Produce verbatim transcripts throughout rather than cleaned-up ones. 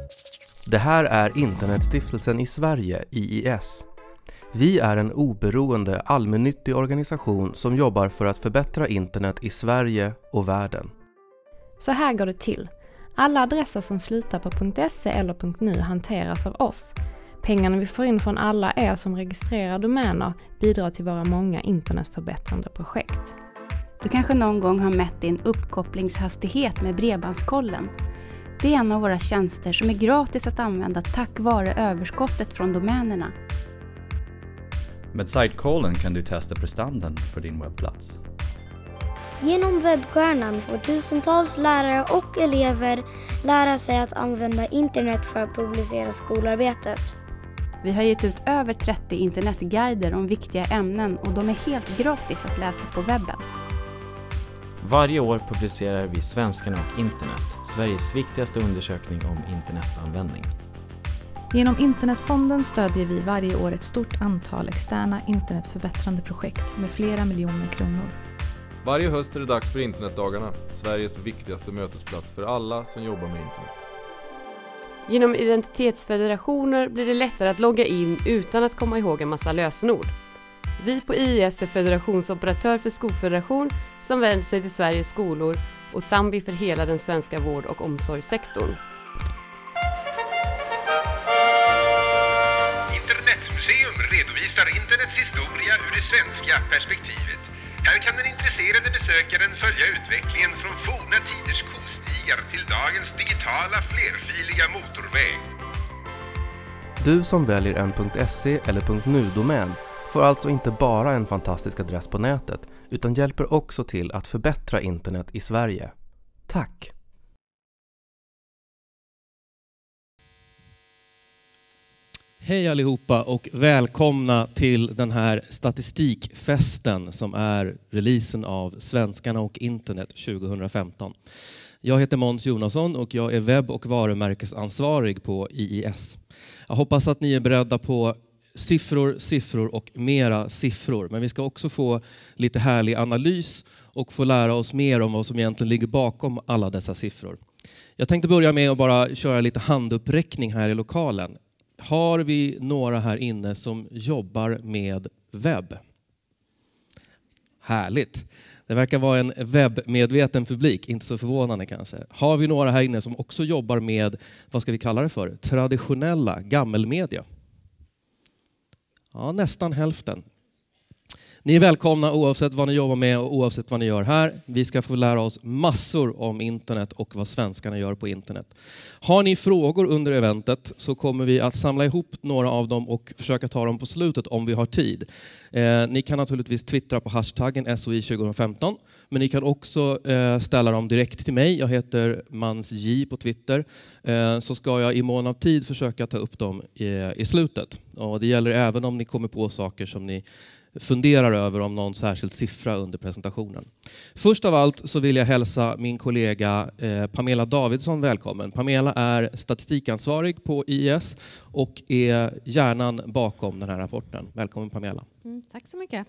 Det här är Internetstiftelsen i Sverige, I I S. Vi är en oberoende allmännyttig organisation som jobbar för att förbättra internet i Sverige och världen. Så här går det till. Alla adresser som slutar på .se eller .nu hanteras av oss. Pengarna vi får in från alla er som registrerar domäner bidrar till våra många internetförbättrande projekt. Du kanske någon gång har mätt din uppkopplingshastighet med Bredbandskollen. Det är en av våra tjänster som är gratis att använda tack vare överskottet från domänerna. Med Sitekollen kan du testa prestandan för din webbplats. Genom webbstjärnan får tusentals lärare och elever lära sig att använda internet för att publicera skolarbetet. Vi har gett ut över trettio internetguider om viktiga ämnen och de är helt gratis att läsa på webben. Varje år publicerar vi Svenskarna och internet, Sveriges viktigaste undersökning om internetanvändning. Genom Internetfonden stödjer vi varje år ett stort antal externa internetförbättrande projekt med flera miljoner kronor. Varje höst är det dags för internetdagarna, Sveriges viktigaste mötesplats för alla som jobbar med internet. Genom identitetsfederationer blir det lättare att logga in utan att komma ihåg en massa lösenord. Vi på I I S är federationsoperatör för Skolfederation som vänder sig till Sveriges skolor och Sambi för hela den svenska vård- och omsorgssektorn. Internetmuseum redovisar internets historia ur det svenska perspektivet. Här kan den intresserade besökaren följa utvecklingen från forna tiders kostigar till dagens digitala flerfiliga motorväg. Du som väljer en .se eller .nu-domän får alltså inte bara en fantastisk adress på nätet utan hjälper också till att förbättra internet i Sverige. Tack! Hej allihopa och välkomna till den här statistikfesten som är releasen av Svenskarna och internet tjugohundrafemton. Jag heter Måns Jonasson och jag är webb- och varumärkesansvarig på I I S. Jag hoppas att ni är beredda på siffror, siffror och mera siffror. Men vi ska också få lite härlig analys och få lära oss mer om vad som egentligen ligger bakom alla dessa siffror. Jag tänkte börja med att bara köra lite handuppräckning här i lokalen. Har vi några här inne som jobbar med webb? Härligt. Det verkar vara en webbmedveten publik, inte så förvånande kanske. Har vi några här inne som också jobbar med, vad ska vi kalla det för, traditionella gammelmedia? Ja, nästan hälften. Ni är välkomna oavsett vad ni jobbar med och oavsett vad ni gör här. Vi ska få lära oss massor om internet och vad svenskarna gör på internet. Har ni frågor under eventet så kommer vi att samla ihop några av dem och försöka ta dem på slutet om vi har tid. Eh, ni kan naturligtvis twittra på hashtaggen S O I tjugohundrafemton, men ni kan också eh, ställa dem direkt till mig. Jag heter mansj på Twitter. Eh, så ska jag i mån av tid försöka ta upp dem i, i slutet. Och det gäller även om ni kommer på saker som ni funderar över om någon särskild siffra under presentationen. Först av allt så vill jag hälsa min kollega eh, Pamela Davidsson välkommen. Pamela är statistikansvarig på I I S och är hjärnan bakom den här rapporten. Välkommen Pamela. Mm, tack så mycket.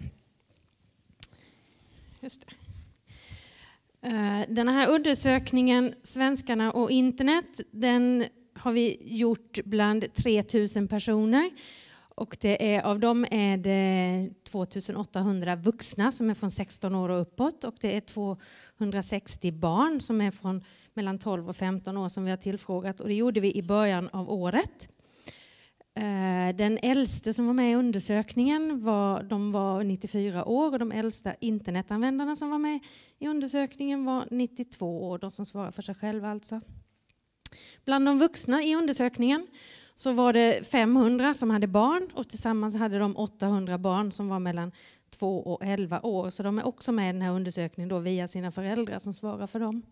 Just det. Uh, den här undersökningen Svenskarna och internet, den har vi gjort bland tre tusen personer. Och det är, av dem är det tvåtusen-åttahundra vuxna som är från sexton år och uppåt. Och det är tvåhundrasextio barn som är från mellan tolv och femton år som vi har tillfrågat. Och det gjorde vi i början av året. Den äldste som var med i undersökningen var, de var nittiofyra år. Och de äldsta internetanvändarna som var med i undersökningen var nittiotvå år. De som svarar för sig själva alltså. Bland de vuxna i undersökningen så var det femhundra som hade barn och tillsammans hade de åttahundra barn som var mellan två och elva år. Så de är också med i den här undersökningen då via sina föräldrar som svarar för dem.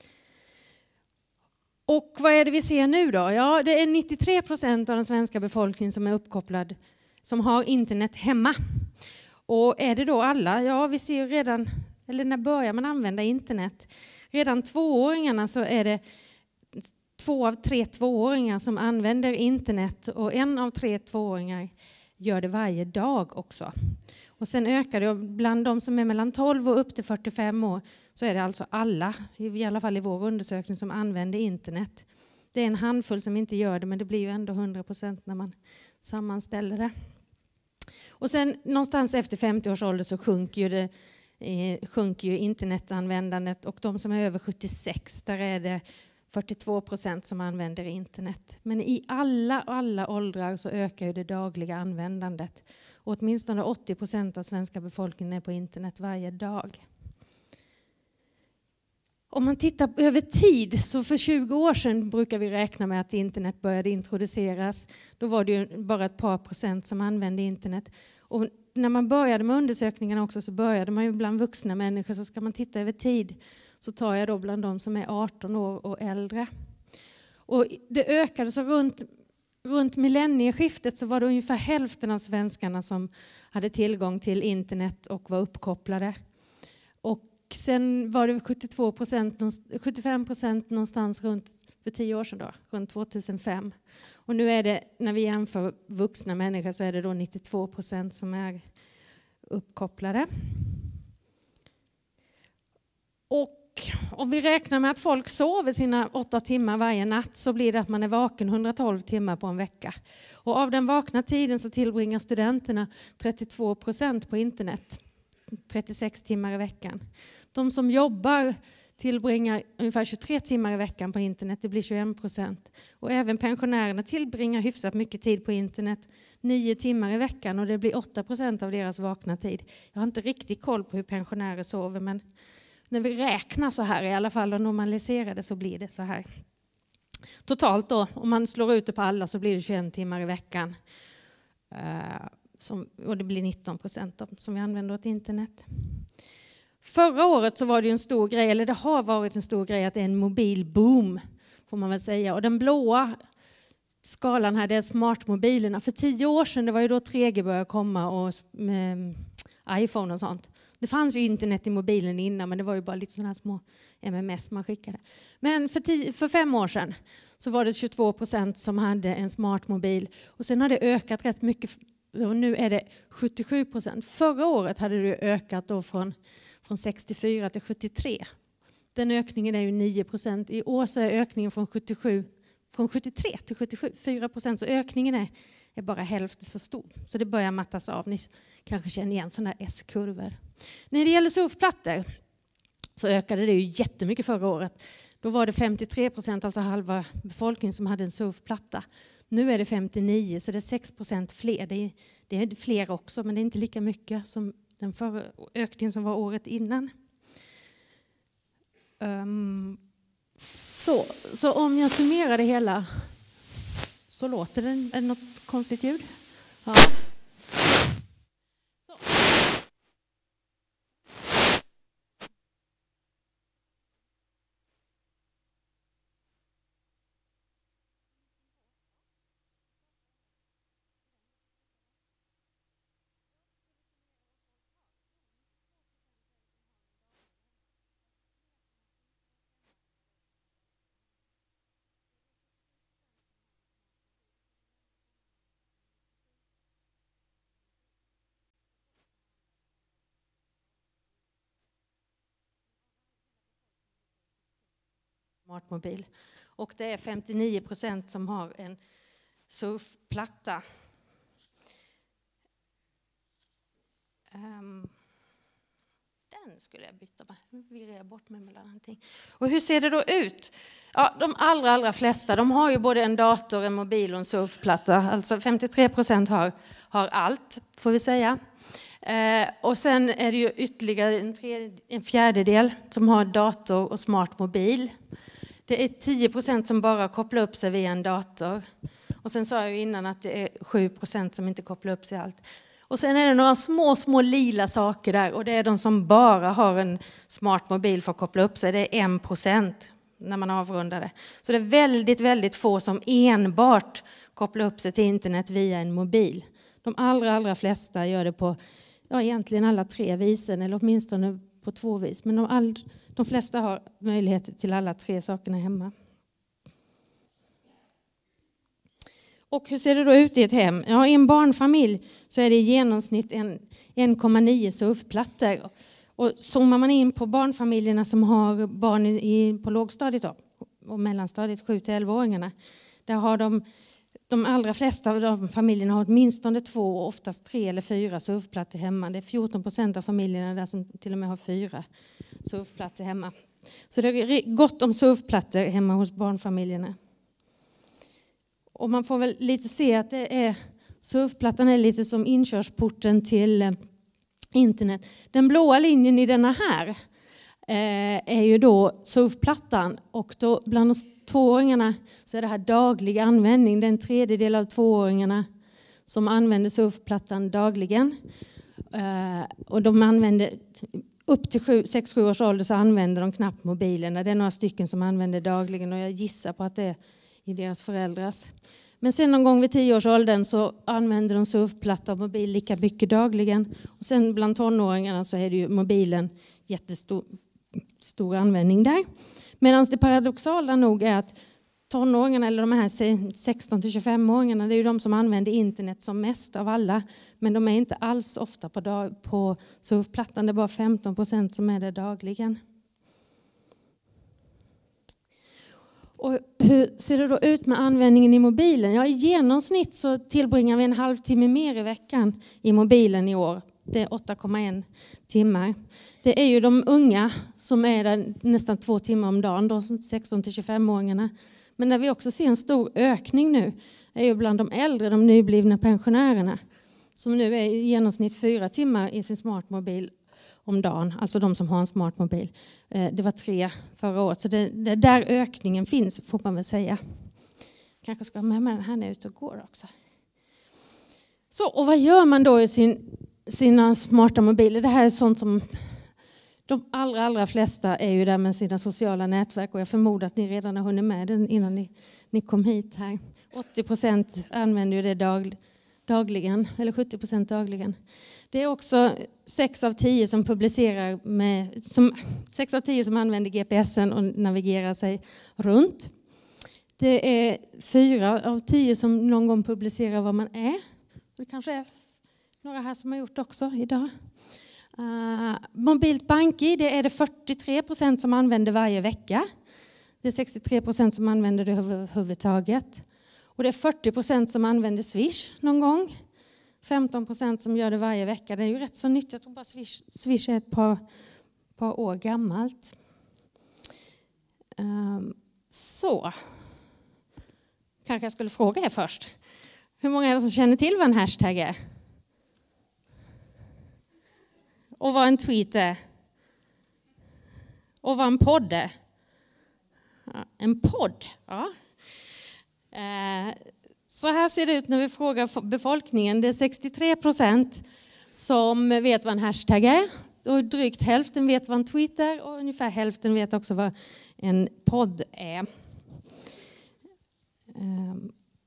Och vad är det vi ser nu då? Ja, det är nittiotre procent av den svenska befolkningen som är uppkopplad, som har internet hemma. Och är det då alla? Ja, vi ser ju redan, eller när börjar man använda internet? Redan tvååringarna så är det två av tre tvååringar som använder internet och en av tre tvååringar gör det varje dag också. Och sen ökar det, och bland de som är mellan tolv och upp till fyrtiofem år så är det alltså alla, i alla fall i vår undersökning, som använder internet Det är en handfull som inte gör det, men det blir ju ändå hundra procent när man sammanställer det. Och sen någonstans efter femtio års ålder så sjunker ju, det, eh, sjunker ju internetanvändandet, och de som är över sjuttiosex, där är det fyrtiotvå procent som använder internet. Men i alla, alla åldrar så ökar ju det dagliga användandet. Och åtminstone åttio procent av svenska befolkningen är på internet varje dag. Om man tittar över tid, så för tjugo år sedan brukar vi räkna med att internet började introduceras. Då var det ju bara ett par procent som använde internet. Och när man började med undersökningarna också, så började man ju bland vuxna människor. Så ska man titta över tid, så tar jag då bland de som är arton år och äldre. Och det ökade så runt, runt millennieskiftet så var det ungefär hälften av svenskarna som hade tillgång till internet och var uppkopplade. Och sen var det sjuttiotvå procent, sjuttiofem procent någonstans runt för tio år sedan då, runt tvåtusenfem. Och nu är det, när vi jämför vuxna människor, så är det då nittiotvå procent som är uppkopplade. Och om vi räknar med att folk sover sina åtta timmar varje natt, så blir det att man är vaken hundratolv timmar på en vecka. Och av den vakna tiden så tillbringar studenterna trettiotvå procent på internet. trettiosex timmar i veckan. De som jobbar tillbringar ungefär tjugotre timmar i veckan på internet. Det blir tjugoen procent. Och även pensionärerna tillbringar hyfsat mycket tid på internet. nio timmar i veckan, och det blir åtta procent av deras vakna tid. Jag har inte riktigt koll på hur pensionärer sover, men när vi räknar så här i alla fall och normaliserar det, så blir det så här. Totalt då, om man slår ut det på alla, så blir det tjugoen timmar i veckan. Uh, som, och det blir nitton procent som vi använder åt internet. Förra året så var det en stor grej, eller det har varit en stor grej, att det är en mobilboom, får man väl säga. Och den blåa skalan här, det är smartmobilerna. För tio år sedan, det var ju då tre G började komma, och med iPhone och sånt. Det fanns ju internet i mobilen innan, men det var ju bara lite sådana här små M M S man skickade. Men för, tio, för fem år sedan så var det tjugotvå procent som hade en smartmobil. Och sen har det ökat rätt mycket, och nu är det sjuttiosju procent. Förra året hade det ökat då från, från sextiofyra till sjuttiotre. Den ökningen är ju nio procent. I år så är ökningen från, sjuttiosju, från sjuttiotre till sjuttiosju, fyra procent. Så ökningen är, är bara hälften så stor. Så det börjar mattas av. Ni kanske känner igen sådana här S-kurvor. När det gäller surfplattor så ökade det ju jättemycket förra året. Då var det femtiotre procent, alltså halva befolkningen, som hade en surfplatta. Nu är det femtionio, så det är sex procent fler. Det är, det är fler också, men det är inte lika mycket som den förra ökningen som var året innan. Um, så, så om jag summerar det hela, så låter det något konstigt ljud. Ja. Smartmobil. Och det är femtionio procent som har en surfplatta. Um, den skulle jag byta med. Nu virrar jag bort mig mellan någonting. Och hur ser det då ut? Ja, de allra, allra flesta, de har ju både en dator, en mobil och en surfplatta. Alltså femtiotre procent har, har allt, får vi säga. Eh, och sen är det ju ytterligare en, tredje, en fjärdedel som har dator och smart mobil. Det är tio procent som bara kopplar upp sig via en dator. Och sen sa jag ju innan att det är sju procent som inte kopplar upp sig allt. Och sen är det några små, små lila saker där. Och det är de som bara har en smart mobil för att koppla upp sig. Det är en procent när man avrundar det. Så det är väldigt, väldigt få som enbart kopplar upp sig till internet via en mobil. De allra, allra flesta gör det på, ja, egentligen alla tre visen. Eller åtminstone på två vis. Men de, all, de flesta har möjlighet till alla tre sakerna hemma. Och hur ser det då ut i ett hem? Ja, i en barnfamilj så är det i genomsnitt en, en komma nio surfplattor. Och zoomar man in på barnfamiljerna som har barn i, på lågstadiet då, och mellanstadiet sju till elva-åringarna. Där har de, de allra flesta av de familjerna har åtminstone två och oftast tre eller fyra surfplattor hemma. Det är fjorton procent av familjerna där som till och med har fyra surfplattor hemma. Så det är gott om surfplattor hemma hos barnfamiljerna. Och man får väl lite se att det är, surfplattan är lite som inkörsporten till internet. Den blåa linjen i denna här eh, är ju då surfplattan. Och då bland de tvååringarna så är det här daglig användning. Det är en tredjedel av tvååringarna som använder surfplattan dagligen. Eh, och de använder... Upp till sex sju års ålder så använder de knappt mobilerna. Det är några stycken som använder dagligen och jag gissar på att det är i deras föräldrars. Men sen någon gång vid tio års åldern så använder de surfplatta och mobil lika mycket dagligen. Och sen bland tonåringarna så är det ju mobilen jättestor stor användning där. Medan det paradoxala nog är att tonåringarna eller de här sexton till tjugofem-åringarna, det är ju de som använder internet som mest av alla. Men de är inte alls ofta på, dag, på surfplattan, det är bara femton procent som är det dagligen. Och hur ser det då ut med användningen i mobilen? Ja, i genomsnitt så tillbringar vi en halvtimme mer i veckan i mobilen i år. Det är åtta komma en timmar. Det är ju de unga som är där nästan två timmar om dagen, de sexton till tjugofem-åringarna. Men där vi också ser en stor ökning nu är ju bland de äldre, de nyblivna pensionärerna. Som nu är i genomsnitt fyra timmar i sin smartmobil om dagen. Alltså de som har en smartmobil. Det var tre förra året. Så det, det där ökningen finns får man väl säga. Kanske ska ha med mig den här när jag är ute och går också. Så, och vad gör man då i sin, sina smarta mobiler? Det här är sånt som... De allra, allra flesta är ju där med sina sociala nätverk och jag förmodar att ni redan har hunnit med den innan ni, ni kom hit här. åttio procent använder ju det dag, dagligen, eller sjuttio procent dagligen. Det är också sex av tio som publicerar med, som, sex av tio som använder G P S'en och navigerar sig runt. Det är fyra av tio som någon gång publicerar vad man är. Det kanske är några här som har gjort också idag. Uh, mobilt bank-id, det är det fyrtiotre procent som använder varje vecka. Det är sextiotre procent som använder det överhuvudtaget. Och det är fyrtio procent som använder Swish någon gång. femton procent som gör det varje vecka. Det är ju rätt så nytt. Jag tror bara Swish, Swish är ett par, par år gammalt. Um, så. Kanske jag skulle fråga er först. Hur många är det som känner till vad en hashtag är? Och vad en tweet är. Och vad en podd är. Ja, en podd, ja. Eh, så här ser det ut när vi frågar befolkningen. Det är sextiotre procent som vet vad en hashtag är. Och drygt hälften vet vad en tweet är. Och ungefär hälften vet också vad en podd är. Eh.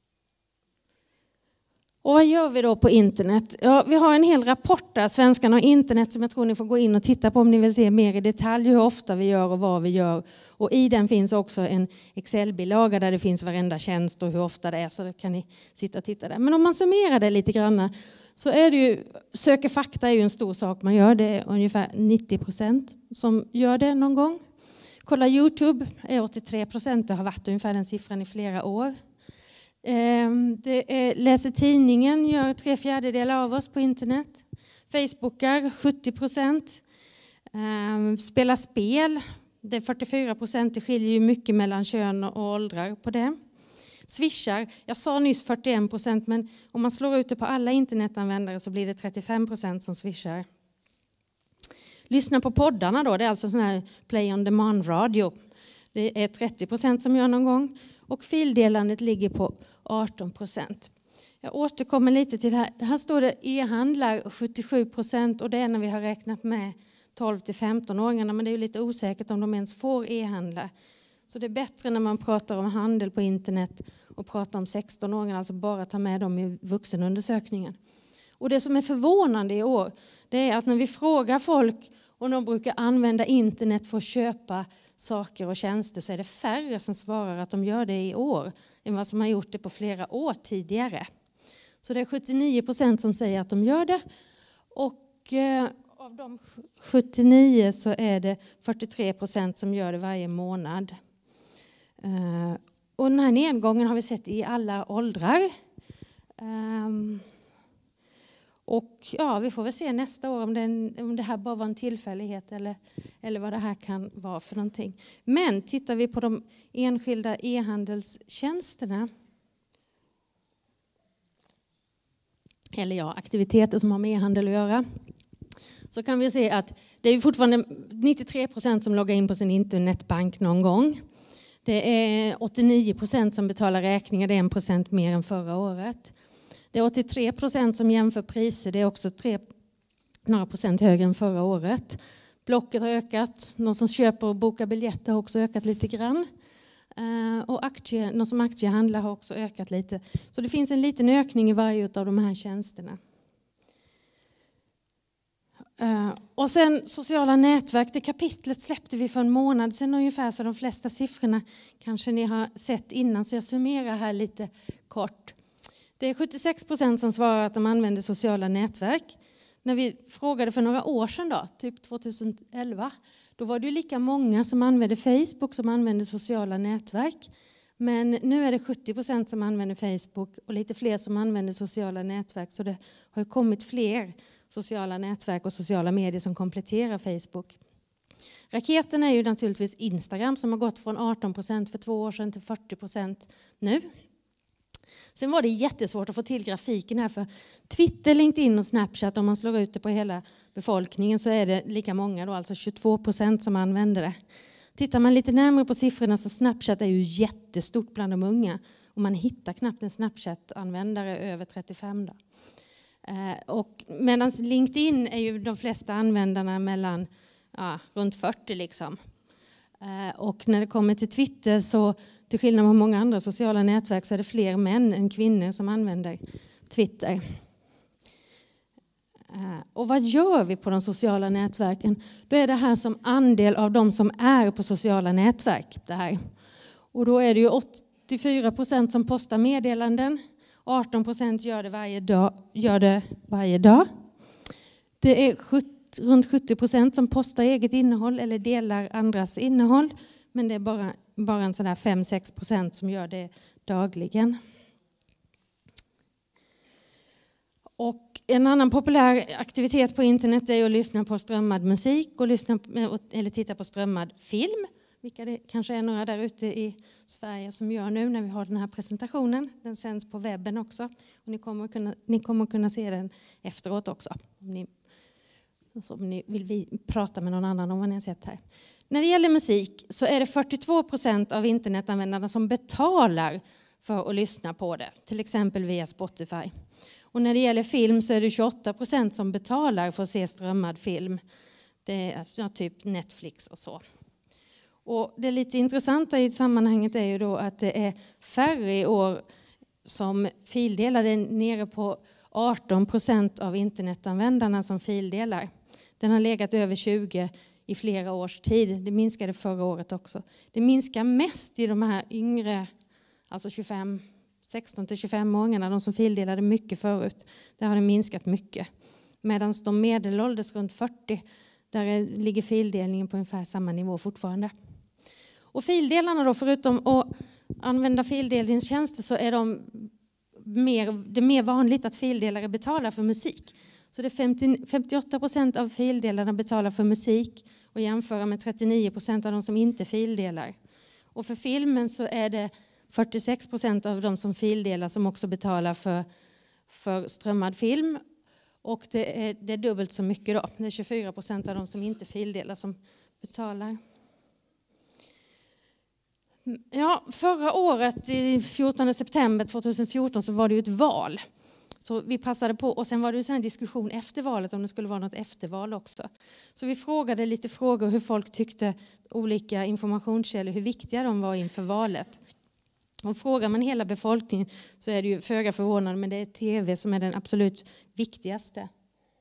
Och vad gör vi då på internet? Ja, vi har en hel rapport där, Svenskarna och internet, som jag tror ni får gå in och titta på om ni vill se mer i detalj hur ofta vi gör och vad vi gör. Och i den finns också en Excel-bilaga där det finns varenda tjänst och hur ofta det är, så då kan ni sitta och titta där. Men om man summerar det lite grann så är det ju, söker fakta är ju en stor sak man gör. Det är ungefär nittio procent som gör det någon gång. Kolla YouTube är åttiotre procent, det har varit ungefär den siffran i flera år. Det är, läser tidningen gör tre fjärdedelar av oss på internet. Facebookar sjuttio procent. Spelar spel, det är fyrtiofyra procent. Det skiljer ju mycket mellan kön och åldrar på det. Swishar, jag sa nyss fyrtioen procent, men om man slår ut det på alla internetanvändare så blir det trettiofem procent som swishar. Lyssna på poddarna då, det är alltså sån här play on demand radio. Det är trettio procent som gör någon gång. Och fildelandet ligger på arton procent. Jag återkommer lite till det här. Det här står det e-handlar sjuttiosju procent och det är när vi har räknat med tolv till femton-åringarna. Men det är ju lite osäkert om de ens får e-handla. Så det är bättre när man pratar om handel på internet och pratar om sexton-åringar. Alltså bara ta med dem i vuxenundersökningen. Och det som är förvånande i år, det är att när vi frågar folk och de brukar använda internet för att köpa saker och tjänster, så är det färre som svarar att de gör det i år än vad som har gjort det på flera år tidigare. Så det är sjuttionio procent som säger att de gör det. Och eh, av de sjuttionio så är det fyrtiotre procent som gör det varje månad. Och den här nedgången har vi sett i alla åldrar. Um, och ja, vi får väl se nästa år om, den, om det här bara var en tillfällighet eller, eller vad det här kan vara för någonting. Men tittar vi på de enskilda e-handelstjänsterna, eller ja, aktiviteter som har med e-handel att göra, så kan vi se att det är fortfarande nittiotre procent som loggar in på sin internetbank någon gång. Det är åttionio procent som betalar räkningar, det är en procent mer än förra året. Det är åttiotre procent som jämför priser, det är också tre, några procent högre än förra året. Blocket har ökat, någon som köper och bokar biljetter har också ökat lite grann. Och aktie, någon som aktiehandlar har också ökat lite. Så det finns en liten ökning i varje av de här tjänsterna. Uh, och sen sociala nätverk, det kapitlet släppte vi för en månad sedan ungefär, så de flesta siffrorna kanske ni har sett innan, så jag summerar här lite kort. Det är sjuttiosex procent som svarar att de använder sociala nätverk. När vi frågade för några år sedan då, typ tjugoelva, då var det ju lika många som använde Facebook som använde sociala nätverk. Men nu är det sjuttio procent som använder Facebook och lite fler som använder sociala nätverk, så det har ju kommit fler sociala nätverk och sociala medier som kompletterar Facebook. Raketen är ju naturligtvis Instagram som har gått från arton procent för två år sedan till fyrtio procent nu. Sen var det jättesvårt att få till grafiken här, för Twitter, LinkedIn och Snapchat, om man slår ut det på hela befolkningen så är det lika många då, alltså tjugotvå procent som använder det. Tittar man lite närmare på siffrorna så Snapchat är ju jättestort bland de unga och man hittar knappt en Snapchat-användare över trettiofem då. Och medan LinkedIn är ju de flesta användarna mellan ja, runt fyrtio liksom. Och när det kommer till Twitter så, till skillnad från många andra sociala nätverk, så är det fler män än kvinnor som använder Twitter. Och vad gör vi på de sociala nätverken? Då är det här som andel av de som är på sociala nätverk. Det här. Och då är det ju åttiofyra procent som postar meddelanden. arton procent gör det varje dag. Gör det varje dag. Det är sjuttio, runt sjuttio procent som postar eget innehåll eller delar andras innehåll. Men det är bara, bara en sån där fem till sex procent som gör det dagligen. Och en annan populär aktivitet på internet är att lyssna på strömmad musik och lyssna eller titta på strömmad film. Vilka det kanske är några där ute i Sverige som gör nu när vi har den här presentationen. Den sänds på webben också. Och ni kommer kunna, ni kommer kunna se den efteråt också. Om ni, alltså om ni vill vi prata med någon annan om vad ni har sett här. När det gäller musik så är det fyrtiotvå procent av internetanvändarna som betalar för att lyssna på det. Till exempel via Spotify. Och när det gäller film så är det tjugoåtta procent som betalar för att se strömmad film. Det är ja, typ Netflix och så. Och det lite intressanta i sammanhanget är ju då att det är färre i år som fildelar. Det är nere på arton procent av internetanvändarna som fildelar. Den har legat över tjugo i flera års tid. Det minskade förra året också. Det minskar mest i de här yngre, alltså tjugofem, sexton till tjugofem-åringarna, de som fildelade mycket förut. Där har det minskat mycket. Medan de medelålders runt fyrtio, där ligger fildelningen på ungefär samma nivå fortfarande. Och fildelarna då, förutom att använda fildelningstjänster, så är de mer, det är mer vanligt att fildelare betalar för musik. Så det är femtio, femtioåtta procent av fildelarna betalar för musik och jämföra med trettionio procent av de som inte fildelar. Och för filmen så är det fyrtiosex procent av de som fildelar som också betalar för, för strömmad film. Och det är, det är dubbelt så mycket då. Det är tjugofyra procent av de som inte fildelar som betalar. Ja, förra året, i fjortonde september tjugohundrafjorton, så var det ju ett val. Så vi passade på, och sen var det ju en diskussion efter valet om det skulle vara något efterval också. Så vi frågade lite frågor hur folk tyckte olika informationskällor, hur viktiga de var inför valet. Och frågar man hela befolkningen så är det ju föga förvånande, men det är tv som är den absolut viktigaste.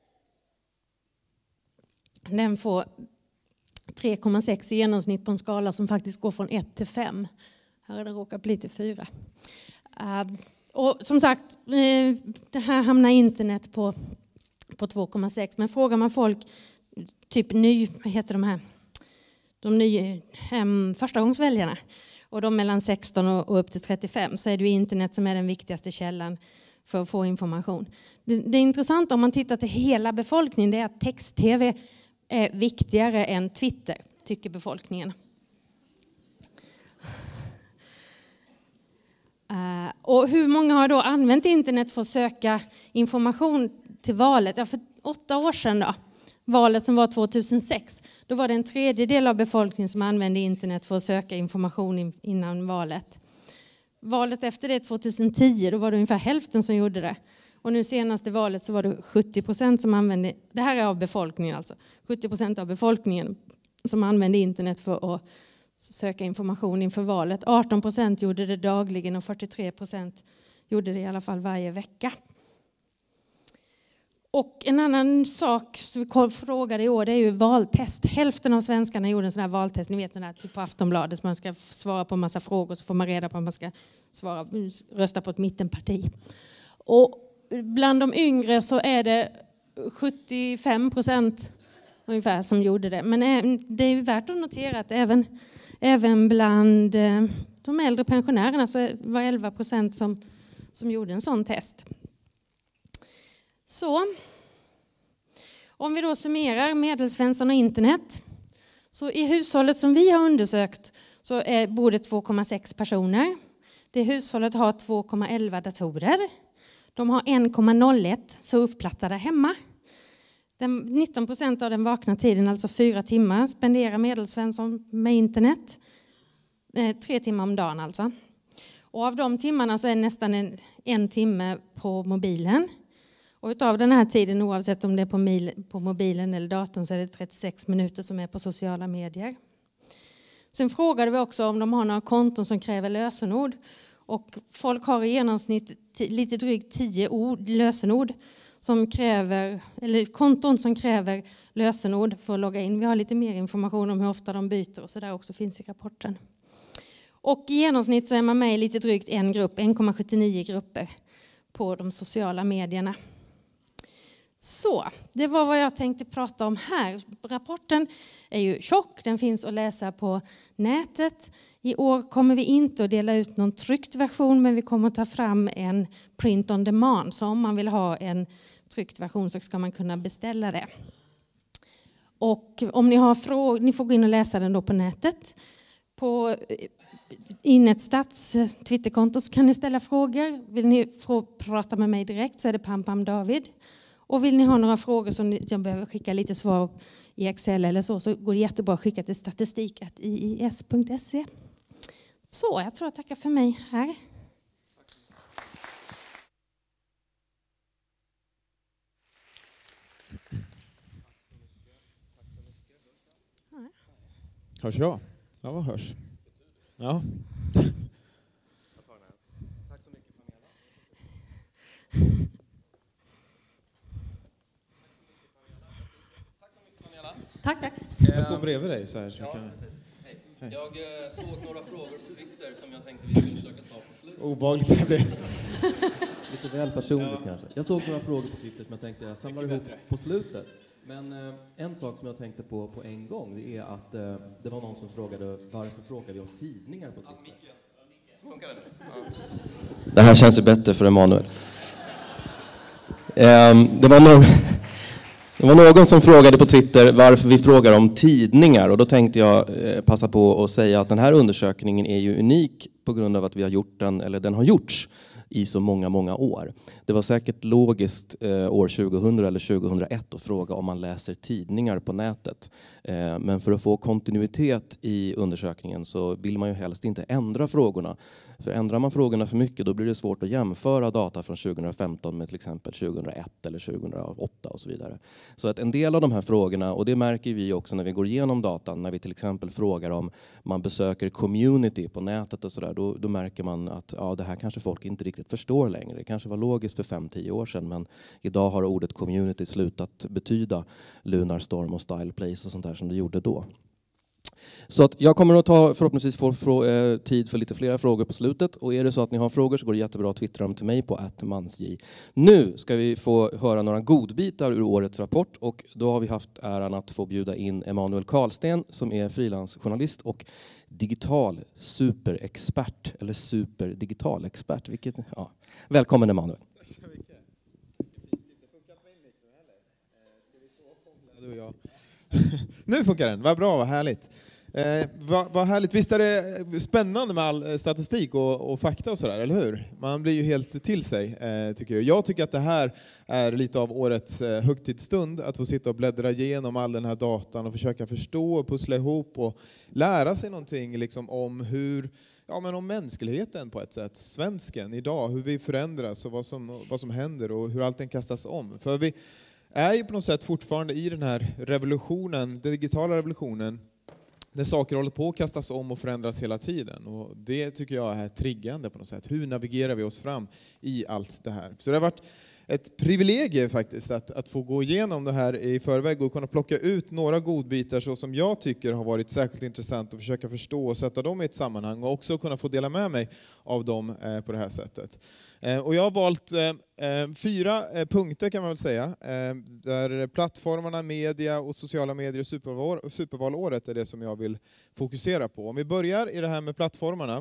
Den får tre komma sex i genomsnitt på en skala som faktiskt går från ett till fem. Här har det råkat bli till fyra. Uh, och som sagt, uh, det här hamnar internet på, på två komma sex. Men frågar man folk, typ ny, vad heter de här? De nya um, förstagångsväljarna. och de mellan sexton och upp till trettiofem, så är det ju internet som är den viktigaste källan för att få information. Det, det är intressant om man tittar till hela befolkningen, det är att text-tv är viktigare än Twitter, tycker befolkningen. Uh, och hur många har då använt internet för att söka information till valet? Ja, för åtta år sedan då, valet som var tjugohundrasex, då var det en tredjedel av befolkningen som använde internet för att söka information in, innan valet. Valet efter det tjugohundratio, då var det ungefär hälften som gjorde det. Och nu senaste valet så var det sjuttio procent som använde, det här är av befolkningen alltså, sjuttio procent av befolkningen som använde internet för att söka information inför valet. arton procent gjorde det dagligen och fyrtiotre procent gjorde det i alla fall varje vecka. Och en annan sak som vi frågade i år, det är ju valtest. Hälften av svenskarna gjorde en sån här valtest. Ni vet den här typ på Aftonbladet, man ska svara på en massa frågor så får man reda på om man ska svara, rösta på ett mittenparti. Och bland de yngre så är det sjuttiofem procent ungefär som gjorde det. Men det är ju värt att notera att även, även bland de äldre pensionärerna så var elva procent som, som gjorde en sån test. Så, om vi då summerar Medelsvensson och internet, så i hushållet som vi har undersökt så är, bor det två komma sex personer. Det hushållet har två komma elva datorer. De har en komma noll ett surfplatta där hemma. Den, nitton procent av den vakna tiden, alltså fyra timmar, spenderar Medelsvensson med internet. Eh, tre timmar om dagen alltså. Och av de timmarna så är nästan en, en timme på mobilen. Och utav den här tiden, oavsett om det är på, mil, på mobilen eller datorn, så är det trettiosex minuter som är på sociala medier. Sen frågade vi också om de har några konton som kräver lösenord. Och folk har i genomsnitt t- lite drygt tio ord, lösenord som kräver, eller konton som kräver lösenord för att logga in. Vi har lite mer information om hur ofta de byter och så där också finns i rapporten. Och i genomsnitt så är man med i lite drygt en grupp, en komma sjuttionio grupper på de sociala medierna. Så, det var vad jag tänkte prata om här. Rapporten är ju tjock, den finns att läsa på nätet. I år kommer vi inte att dela ut någon tryckt version, men vi kommer att ta fram en print on demand. Så om man vill ha en tryckt version så ska man kunna beställa det. Och om ni har frågor, ni får gå in och läsa den då på nätet. På Innetstats Twitterkonto så kan ni ställa frågor. Vill ni få prata med mig direkt så är det Pam Pam David. Och vill ni ha några frågor som jag behöver skicka lite svar i Excel eller så, så går det jättebra att skicka till statistik at i i s punkt se. Så, jag tror jag tackar för mig här. Hörs jag? Ja, vad hörs? Ja. Tack så mycket, Pamela. Tack så mycket, Pamela. Tack, tack. Jag står bredvid dig så här. Så ja, kan... Hej. Jag eh, såg några frågor på Twitter som jag tänkte vi skulle försöka ta på slutet. Obehagligt är det. Lite väl personligt ja. Kanske. Jag såg några frågor på Twitter som jag tänkte jag samlar ihop på slutet. Men eh, en sak som jag tänkte på på en gång, det är att eh, det var någon som frågade varför frågar vi om tidningar på Twitter? Funkar det nu? Ja. Det här känns ju bättre för Emanuel. eh, det var nog... Det var någon som frågade på Twitter varför vi frågar om tidningar, och då tänkte jag eh, passa på att säga att den här undersökningen är ju unik på grund av att vi har gjort den, eller den har gjorts i så många, många år. Det var säkert logiskt eh, år tjugohundra eller tjugohundraett att fråga om man läser tidningar på nätet. Eh, men för att få kontinuitet i undersökningen så vill man ju helst inte ändra frågorna. För ändrar man frågorna för mycket då blir det svårt att jämföra data från tjugohundrafemton med till exempel tjugohundraett eller tjugohundraåtta och så vidare. Så att en del av de här frågorna, och det märker vi också när vi går igenom datan, när vi till exempel frågar om man besöker community på nätet och sådär, då, då märker man att ja, det här kanske folk inte riktigt förstår längre. Det kanske var logiskt för fem till tio år sedan, men idag har ordet community slutat betyda Lunarstorm och Style Place och sånt där som det gjorde då. Så att jag kommer att ta förhoppningsvis få frå- eh, tid för lite flera frågor på slutet. Och är det så att ni har frågor så går det jättebra att twittra dem till mig på at mansj. Nu ska vi få höra några godbitar ur årets rapport. Och då har vi haft äran att få bjuda in Emanuel Karlsten som är frilansjournalist och digital superexpert. Eller superdigitalexpert. Vilket, ja. Välkommen Emanuel. Tack så mycket. Det funkar inte med inriktningen heller. Ska vi stå och hålla, du och jag? Nu funkar den, vad bra, vad härligt. Eh, vad, vad härligt. Visst är det spännande med all statistik och, och fakta och sådär, eller hur? Man blir ju helt till sig, eh, tycker jag. Jag tycker att det här är lite av årets eh, högtidsstund, att få sitta och bläddra igenom all den här datan och försöka förstå och pussla ihop och lära sig någonting liksom, om hur, ja, men om mänskligheten på ett sätt, svensken idag, hur vi förändras och vad som, vad som händer och hur allting kastas om. För vi är ju på något sätt fortfarande i den här revolutionen, den digitala revolutionen, där saker håller på att kastas om och förändras hela tiden. Och det tycker jag är triggande på något sätt. Hur navigerar vi oss fram i allt det här? Så det har varit ett privilegium faktiskt att, att få gå igenom det här i förväg och kunna plocka ut några godbitar så som jag tycker har varit särskilt intressant och försöka förstå och sätta dem i ett sammanhang och också kunna få dela med mig av dem eh, på det här sättet. Eh, och jag har valt eh, fyra eh, punkter kan man väl säga, eh, där plattformarna, media och sociala medier och superval, supervalåret är det som jag vill fokusera på. Om vi börjar i det här med plattformarna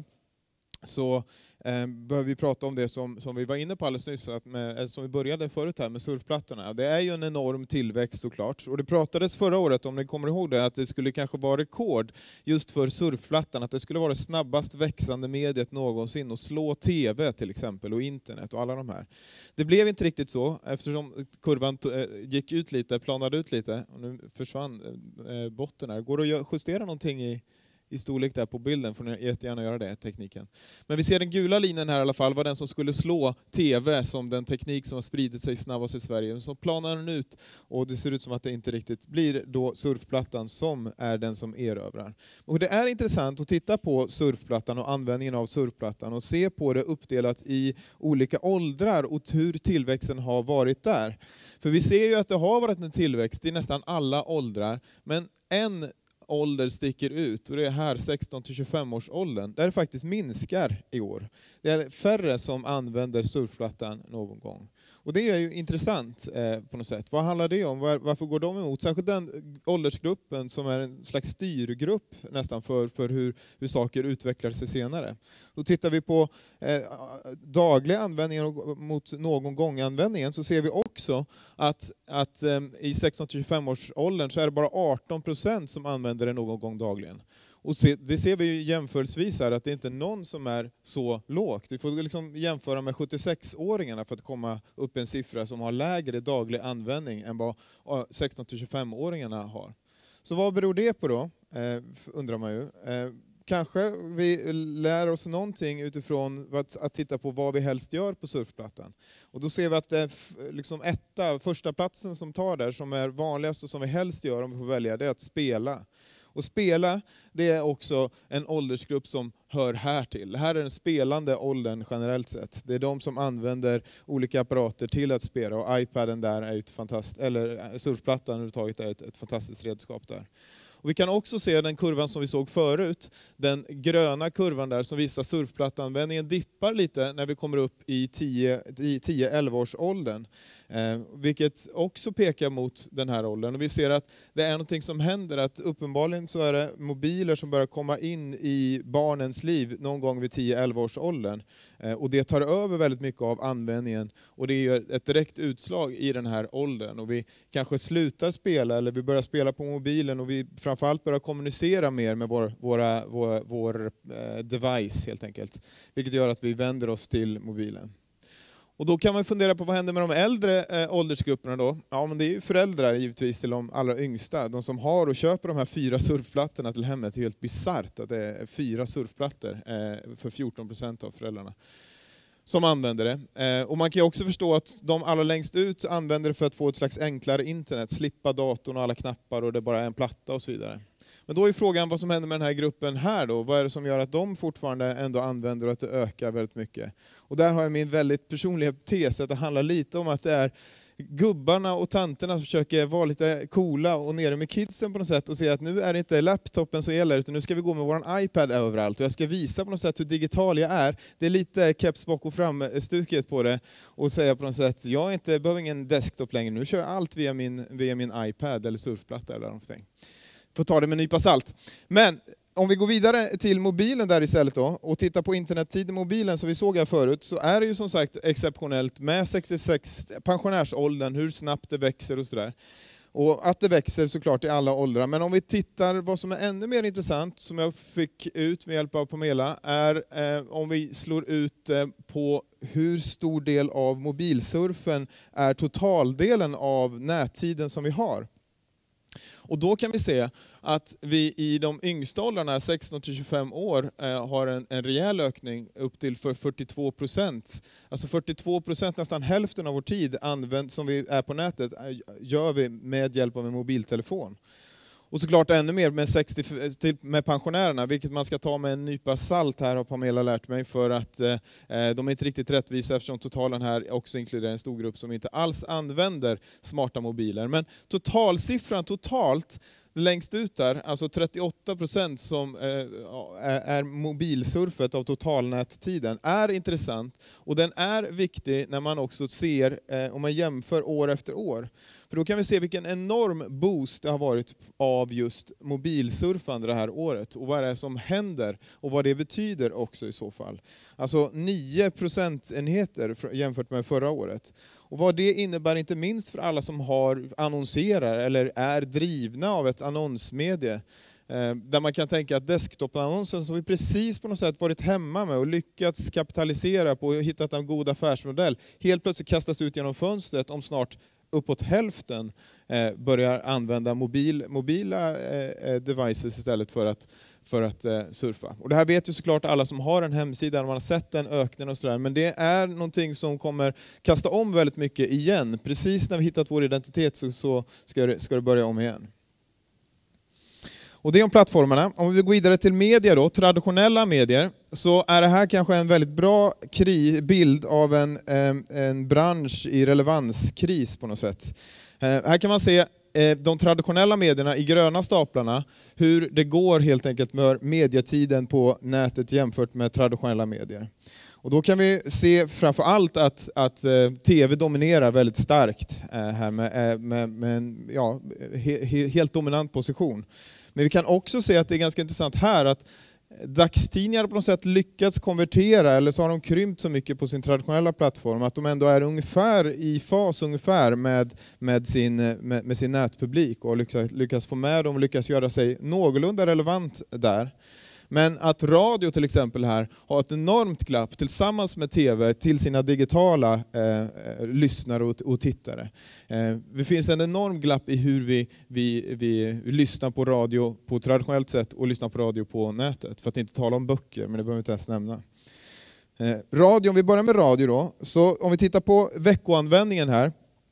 så eh, behöver vi prata om det som, som vi var inne på alldeles nyss, att med, som vi började förut här med surfplattorna. Det är ju en enorm tillväxt såklart. Och det pratades förra året, om ni kommer ihåg det, att det skulle kanske vara rekord just för surfplattan. Att det skulle vara det snabbast växande mediet någonsin och slå tv till exempel och internet och alla de här. Det blev inte riktigt så eftersom kurvan gick ut lite, planade ut lite och nu försvann eh, botten här. Går det att justera någonting i i storlek där på bilden, får ni jättegärna göra det, tekniken. Men vi ser den gula linjen här i alla fall, var den som skulle slå tv som den teknik som har spridit sig snabbast i Sverige. Så planar den ut och det ser ut som att det inte riktigt blir då surfplattan som är den som erövrar. Och det är intressant att titta på surfplattan och användningen av surfplattan och se på det uppdelat i olika åldrar och hur tillväxten har varit där. För vi ser ju att det har varit en tillväxt i nästan alla åldrar, men en ålder sticker ut och det är här sexton till tjugofem års åldern där det faktiskt minskar i år. Det är färre som använder surfplattan någon gång. Och det är ju intressant eh, på något sätt. Vad handlar det om? Var, varför går de emot? Särskilt den åldersgruppen som är en slags styrgrupp nästan för, för hur, hur saker utvecklar sig senare. Då tittar vi på eh, dagliga användningen mot någon gång-användningen så ser vi också att, att eh, i sexton till tjugofem års åldern så är det bara arton procent som använder det någon gång dagligen. Och se, det ser vi ju jämförelsevis här att det inte är någon som är så lågt. Vi får liksom jämföra med sjuttiosex-åringarna för att komma upp en siffra som har lägre daglig användning än vad sexton till tjugofem-åringarna har. Så vad beror det på då, eh, undrar man ju. Eh, kanske vi lär oss någonting utifrån att, att titta på vad vi helst gör på surfplattan. Och då ser vi att det är liksom etta, första platsen som tar där, som är vanligast och som vi helst gör om vi får välja, det är att spela. Och spela, det är också en åldersgrupp som hör här till. Det här är den spelande åldern generellt sett. Det är de som använder olika apparater till att spela. Och iPaden där är ett fantastiskt, eller surfplattan överhuvudtaget är ett, ett fantastiskt redskap där. Och vi kan också se den kurvan som vi såg förut, den gröna kurvan där som visar surfplattanvändningen dippar lite när vi kommer upp i tio elva års åldern. Eh, vilket också pekar mot den här åldern. Och vi ser att det är någonting som händer, att uppenbarligen så är det mobiler som börjar komma in i barnens liv någon gång vid tio elva års åldern. Eh, och det tar över väldigt mycket av användningen och det är ett direkt utslag i den här åldern. Och vi kanske slutar spela eller vi börjar spela på mobilen och vi framförallt börjar kommunicera mer med vår, våra, vår, vår eh, device helt enkelt. Vilket gör att vi vänder oss till mobilen. Och då kan man fundera på vad händer med de äldre eh, åldersgrupperna då? Ja, men det är ju föräldrar givetvis till de allra yngsta. De som har och köper de här fyra surfplattorna till hemmet. Det är helt bizarrt att det är fyra surfplattor eh, för fjorton procent av föräldrarna som använder det. Eh, och man kan ju också förstå att de allra längst ut använder det för att få ett slags enklare internet. Slippa datorn och alla knappar och det bara är en platta och så vidare. Men då är frågan vad som händer med den här gruppen här då. Vad är det som gör att de fortfarande ändå använder och att det ökar väldigt mycket? Och där har jag min väldigt personliga tes att det handlar lite om att det är gubbarna och tanterna försöker vara lite coola och nere med kidsen på något sätt och säga att nu är det inte laptopen som gäller utan nu ska vi gå med våran iPad överallt och jag ska visa på något sätt hur digital jag är. Det är lite keps bak och fram stuket på det och säga på något sätt jag inte, behöver ingen desktop längre, nu kör jag allt via min, via min iPad eller surfplatta eller någonting. Får ta det med en nypa salt. Men om vi går vidare till mobilen där istället då och tittar på internettid i mobilen som vi såg här förut så är det ju som sagt exceptionellt med sextiosex pensionärsåldern, hur snabbt det växer och sådär. Och att det växer såklart i alla åldrar. Men om vi tittar vad som är ännu mer intressant som jag fick ut med hjälp av Pamela är eh, om vi slår ut eh, på hur stor del av mobilsurfen är totaldelen av nättiden som vi har. Och då kan vi se att vi i de yngsta åldrarna, sexton till tjugofem år, eh, har en, en rejäl ökning upp till för fyrtiotvå procent. Alltså fyrtiotvå procent, nästan hälften av vår tid använd, som vi är på nätet, gör vi med hjälp av en mobiltelefon. Och såklart ännu mer med, sextio, med pensionärerna, vilket man ska ta med en nypa salt här har Pamela lärt mig för att eh, de är inte riktigt rättvisa eftersom totalen här också inkluderar en stor grupp som inte alls använder smarta mobiler. Men totalsiffran totalt längst ut där, alltså trettioåtta procent som eh, är mobilsurfet av totalnättiden, är intressant och den är viktig när man också ser, eh, om man jämför år efter år. För då kan vi se vilken enorm boost det har varit av just mobilsurfande det här året och vad det är som händer och vad det betyder också i så fall. Alltså nio procentenheter jämfört med förra året. Och vad det innebär inte minst för alla som har annonserar eller är drivna av ett annonsmedie. Där man kan tänka att desktop-annonsen som vi precis på något sätt varit hemma med och lyckats kapitalisera på och hittat en god affärsmodell helt plötsligt kastas ut genom fönstret om snart uppåt hälften eh, börjar använda mobil, mobila eh, devices istället för att, för att eh, surfa. Och det här vet ju såklart alla som har en hemsida, man har sett den ökningen och sådär. Men det är någonting som kommer kasta om väldigt mycket igen. Precis när vi hittat vår identitet så, så ska, det, ska det börja om igen. Och det är om plattformarna. Om vi går vidare till media då, traditionella medier, så är det här kanske en väldigt bra kri- bild av en, en bransch i relevanskris på något sätt. Här kan man se de traditionella medierna i gröna staplarna, hur det går helt enkelt med medietiden på nätet jämfört med traditionella medier. Och då kan vi se framför allt att, att tv dominerar väldigt starkt här med, med, med en ja, he, he, helt dominant position. Men vi kan också se att det är ganska intressant här att dagstidningar på något sätt lyckats konvertera eller så har de krympt så mycket på sin traditionella plattform att de ändå är ungefär i fas ungefär med, med, sin, med, med sin nätpublik och lyckas, lyckas få med dem och lyckas göra sig någorlunda relevant där. Men att radio till exempel här har ett enormt glapp tillsammans med tv till sina digitala eh, lyssnare och, och tittare. Eh, det finns en enorm glapp i hur vi, vi, vi lyssnar på radio på traditionellt sätt och lyssnar på radio på nätet. För att inte tala om böcker, men det behöver vi inte ens nämna. Eh, radio, om vi börjar med radio då. Så om vi tittar på veckoanvändningen här.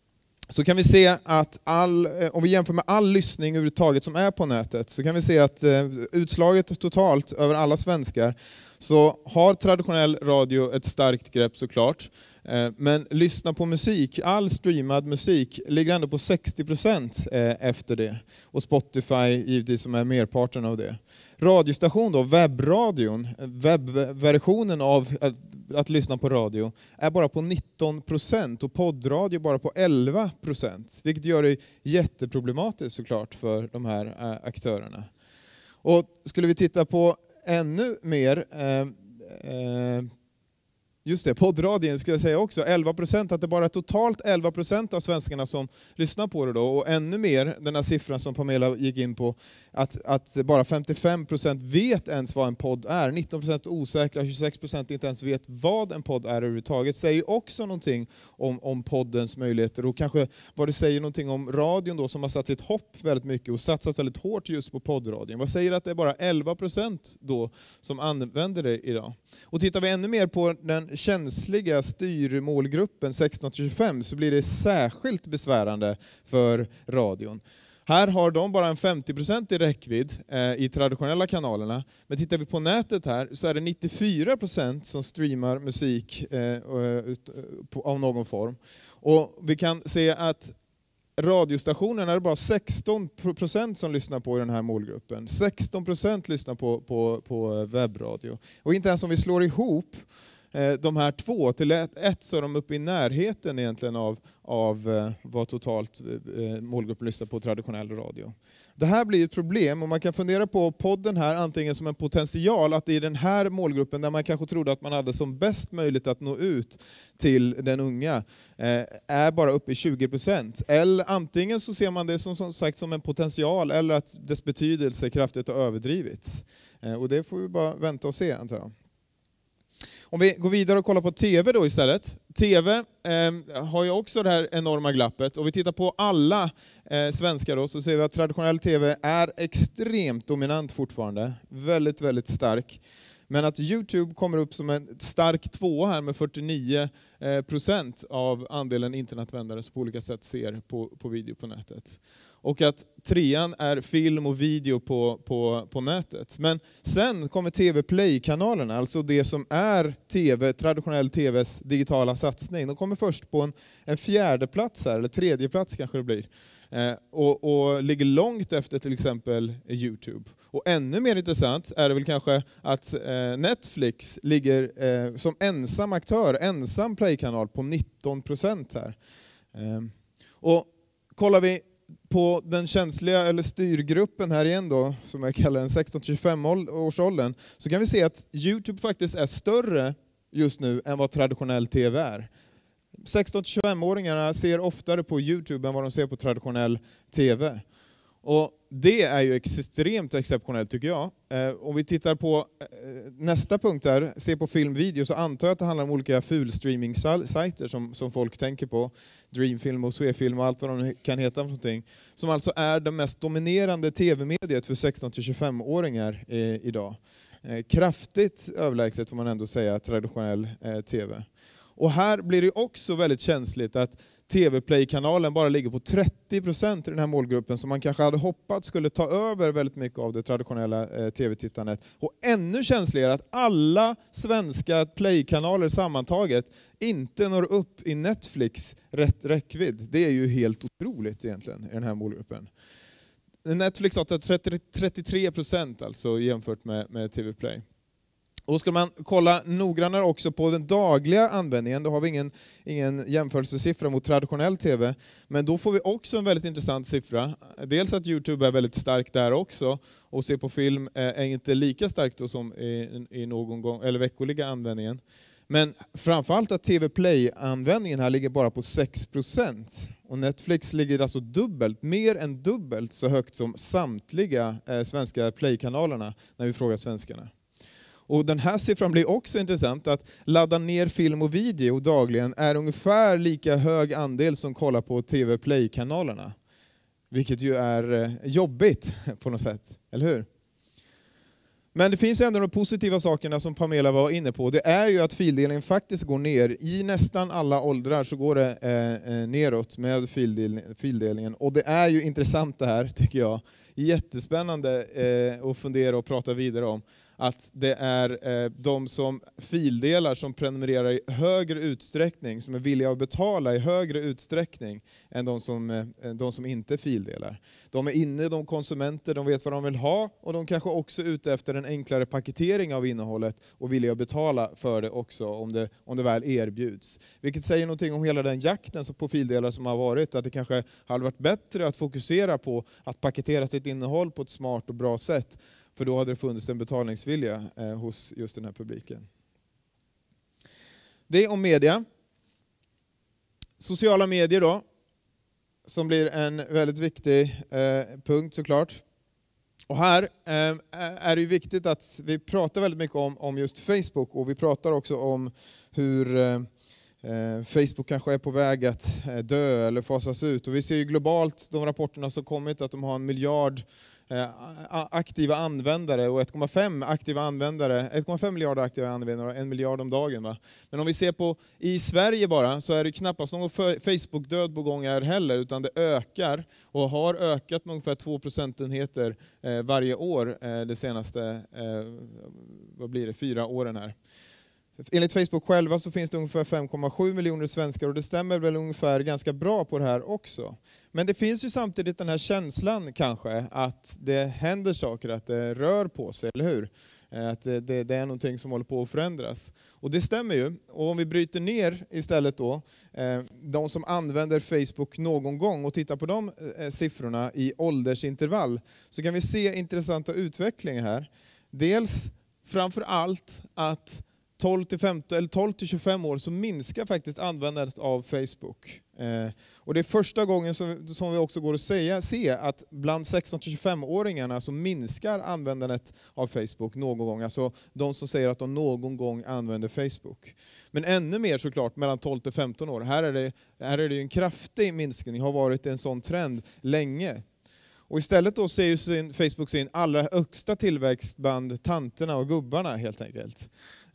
Så kan vi se att all, om vi jämför med all lyssning överhuvudtaget som är på nätet så kan vi se att eh, utslaget totalt över alla svenskar så har traditionell radio ett starkt grepp såklart. Eh, men lyssna på musik, all streamad musik ligger ändå på sextio procent eh, efter det. Och Spotify givetvis som är merparten av det. Radiostation då, webbradion, webbversionen av att, att lyssna på radio är bara på nitton procent och poddradio bara på elva procent. Vilket gör det jätteproblematiskt såklart för de här äh, aktörerna. Och skulle vi titta på ännu mer äh, äh, just det, poddradion skulle jag säga också, elva procent, att det bara är totalt elva procent av svenskarna som lyssnar på det då. Och ännu mer, den här siffran som Pamela gick in på, att, att bara femtiofem procent vet ens vad en podd är. nitton procent osäkra, tjugosex procent inte ens vet vad en podd är överhuvudtaget. Säger också någonting om, om poddens möjligheter och kanske vad det säger någonting om radion då som har satt sitt hopp väldigt mycket och satsat väldigt hårt just på poddradion. Vad säger att det är bara elva procent då som använder det idag? Och tittar vi ännu mer på den känsliga styrmålgruppen sexton till tjugofem så blir det särskilt besvärande för radion. Här har de bara en femtio procent i räckvidd eh, i traditionella kanalerna. Men tittar vi på nätet här så är det nittiofyra procent som streamar musik eh, på, av någon form. Och vi kan se att radiostationerna är det bara sexton procent som lyssnar på den här målgruppen. sexton procent lyssnar på, på, på webbradio. Och inte ens om vi slår ihop de här två till ett, ett så är de uppe i närheten egentligen av, av vad totalt målgruppen lyssnar på traditionell radio. Det här blir ett problem och man kan fundera på podden här antingen som en potential att i den här målgruppen där man kanske trodde att man hade som bäst möjlighet att nå ut till den unga är bara uppe i tjugo procent. Eller antingen så ser man det som, som sagt som en potential eller att dess betydelse kraftigt har överdrivits. Och det får vi bara vänta och se antar jag. Om vi går vidare och kollar på tv då istället. Tv eh, har ju också det här enorma glappet. Och vi tittar på alla eh, svenskar då så ser vi att traditionell tv är extremt dominant fortfarande. Väldigt, väldigt stark. Men att YouTube kommer upp som en stark tvåa här med fyrtionio procent av andelen internetanvändare som på olika sätt ser på, på video på nätet. Och att trean är film och video på, på, på nätet. Men sen kommer T V Play-kanalerna, alltså det som är TV, traditionell tvs digitala satsning. De kommer först på en, en fjärde plats här, eller tredje plats kanske det blir. Eh, och, och ligger långt efter till exempel YouTube. Och ännu mer intressant är det väl kanske att eh, Netflix ligger eh, som ensam aktör, ensam playkanal på nitton procent här. Eh, och kollar vi på den känsliga eller styrgruppen här igen då, som jag kallar den sexton till tjugofem årsåldern, så kan vi se att YouTube faktiskt är större just nu än vad traditionell tv är. sexton till tjugofem-åringarna ser oftare på YouTube än vad de ser på traditionell tv. Och det är ju extremt exceptionellt tycker jag. Eh, om vi tittar på eh, nästa punkt här, se på filmvideo, så antar jag att det handlar om olika fulstreaming-sajter som, som folk tänker på. Dreamfilm och Swefilm och allt vad de kan heta för någonting. Som alltså är det mest dominerande tv-mediet för sexton till tjugofem-åringar eh, idag. Eh, kraftigt överlägset får man ändå säga traditionell eh, tv. Och här blir det också väldigt känsligt att T V Play-kanalen bara ligger på trettio procent i den här målgruppen som man kanske hade hoppats skulle ta över väldigt mycket av det traditionella eh, tv-tittandet. Och ännu känsligare att alla svenska Play-kanaler sammantaget inte når upp i Netflix rätt räckvidd. Det är ju helt otroligt egentligen i den här målgruppen. Netflix har trettiotre procent alltså jämfört med, med T V Play. Och ska man kolla noggrannare också på den dagliga användningen, då har vi ingen, ingen jämförelsesiffra mot traditionell tv. Men då får vi också en väldigt intressant siffra. Dels att YouTube är väldigt stark där också. Och se på film är inte lika starkt då som i, i någon gång, eller veckoliga användningen. Men framförallt att T V Play-användningen här ligger bara på sex procent. Och Netflix ligger alltså dubbelt, mer än dubbelt så högt som samtliga eh, svenska Play-kanalerna när vi frågar svenskarna. Och den här siffran blir också intressant, att ladda ner film och video dagligen är ungefär lika hög andel som kollar på T V Play-kanalerna. Vilket ju är jobbigt på något sätt, eller hur? Men det finns ändå de positiva sakerna som Pamela var inne på. Det är ju att fildelningen faktiskt går ner. I nästan alla åldrar så går det eh, neråt med fildel- fildelningen. Och det är ju intressant det här tycker jag. Jättespännande eh, att fundera och prata vidare om. Att det är eh, de som fildelar som prenumererar i högre utsträckning, som är villiga att betala i högre utsträckning än de som, eh, de som inte fildelar. De är inne, de konsumenter, de vet vad de vill ha och de kanske också är ute efter en enklare paketering av innehållet och villiga att betala för det också om det, om det väl erbjuds. Vilket säger någonting om hela den jakten på fildelar som har varit, att det kanske hade varit bättre att fokusera på att paketera sitt innehåll på ett smart och bra sätt. För då hade det funnits en betalningsvilja eh, hos just den här publiken. Det är om media. Sociala medier då. Som blir en väldigt viktig eh, punkt såklart. Och här eh, är det ju viktigt att vi pratar väldigt mycket om, om just Facebook. Och vi pratar också om hur eh, Facebook kanske är på väg att dö eller fasas ut. Och vi ser ju globalt de rapporterna som kommit att de har en miljard aktiva användare och ett komma fem aktiva användare, ett komma fem miljarder aktiva användare och en miljard om dagen. Va? Men om vi ser på i Sverige bara, så är det knappast någon Facebook-död på gång här heller, utan det ökar och har ökat med ungefär två procentenheter eh, varje år eh, de senaste eh, vad blir det, fyra åren här. Enligt Facebook själva så finns det ungefär fem komma sju miljoner svenskar, och det stämmer väl ungefär ganska bra på det här också. Men det finns ju samtidigt den här känslan kanske att det händer saker, att det rör på sig, eller hur? Att det, det, det är någonting som håller på att förändras. Och det stämmer ju. Och om vi bryter ner istället då, eh, de som använder Facebook någon gång och tittar på de eh, siffrorna i åldersintervall, så kan vi se intressanta utvecklingar här. Dels framför allt att tolv till femton eller tolv till tjugofem år så minskar faktiskt användandet av Facebook. Eh, och det är första gången som, som vi också går att säga, se att bland sexton till tjugofem-åringarna så minskar användandet av Facebook någon gång. Alltså de som säger att de någon gång använder Facebook. Men ännu mer såklart mellan tolv till femton år. Här är det, här är det en kraftig minskning, har varit en sån trend länge. Och istället då ser ju sin, Facebook sin allra högsta tillväxt bland tanterna och gubbarna helt enkelt.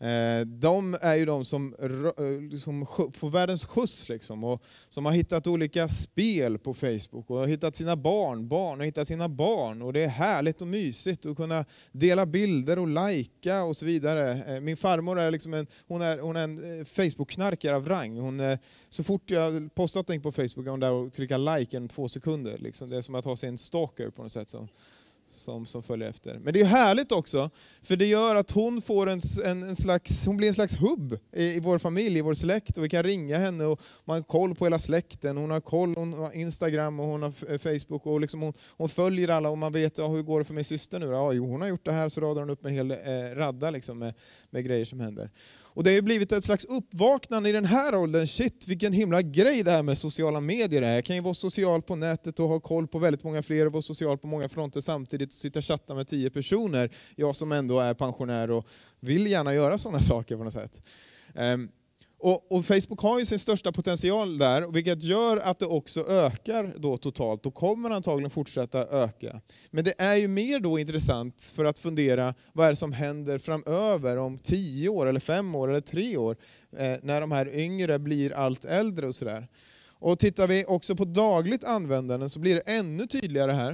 De är ju de som, som får världens skjuts liksom, och som har hittat olika spel på Facebook och har hittat sina barn, barn har hittat sina barn, och det är härligt och mysigt att kunna dela bilder och lajka och så vidare. Min farmor är liksom en, hon är, hon är en Facebook-knarkare av rang. Hon är, så fort jag postat något på Facebook är hon där och klickar like en två sekunder. Liksom. Det är som att ha sig en stalker på något sätt. Som, Som, som följer efter. Men det är härligt också, för det gör att hon får en, en, en slags, hon blir en slags hubb i, i vår familj, i vår släkt, och vi kan ringa henne och man har koll på hela släkten. Hon har koll, hon har Instagram och hon har Facebook, och liksom hon, hon följer alla, och man vet ja, hur går det för min syster nu? Ja, jo, hon har gjort det här, så radar hon upp en hel eh, radda liksom, med, med grejer som händer. Och det har ju blivit ett slags uppvaknande i den här åldern. Shit, vilken himla grej det här med sociala medier är. Jag kan ju vara social på nätet och ha koll på väldigt många fler och vara social på många fronter samtidigt och sitta och chatta med tio personer. Jag som ändå är pensionär och vill gärna göra sådana saker på något sätt. Um, och, och Facebook har ju sin största potential där, vilket gör att det också ökar då totalt och kommer antagligen fortsätta öka. Men det är ju mer då intressant för att fundera vad är det som händer framöver om tio år eller fem år eller tre år eh, när de här yngre blir allt äldre och sådär. Och tittar vi också på dagligt användande så blir det ännu tydligare här.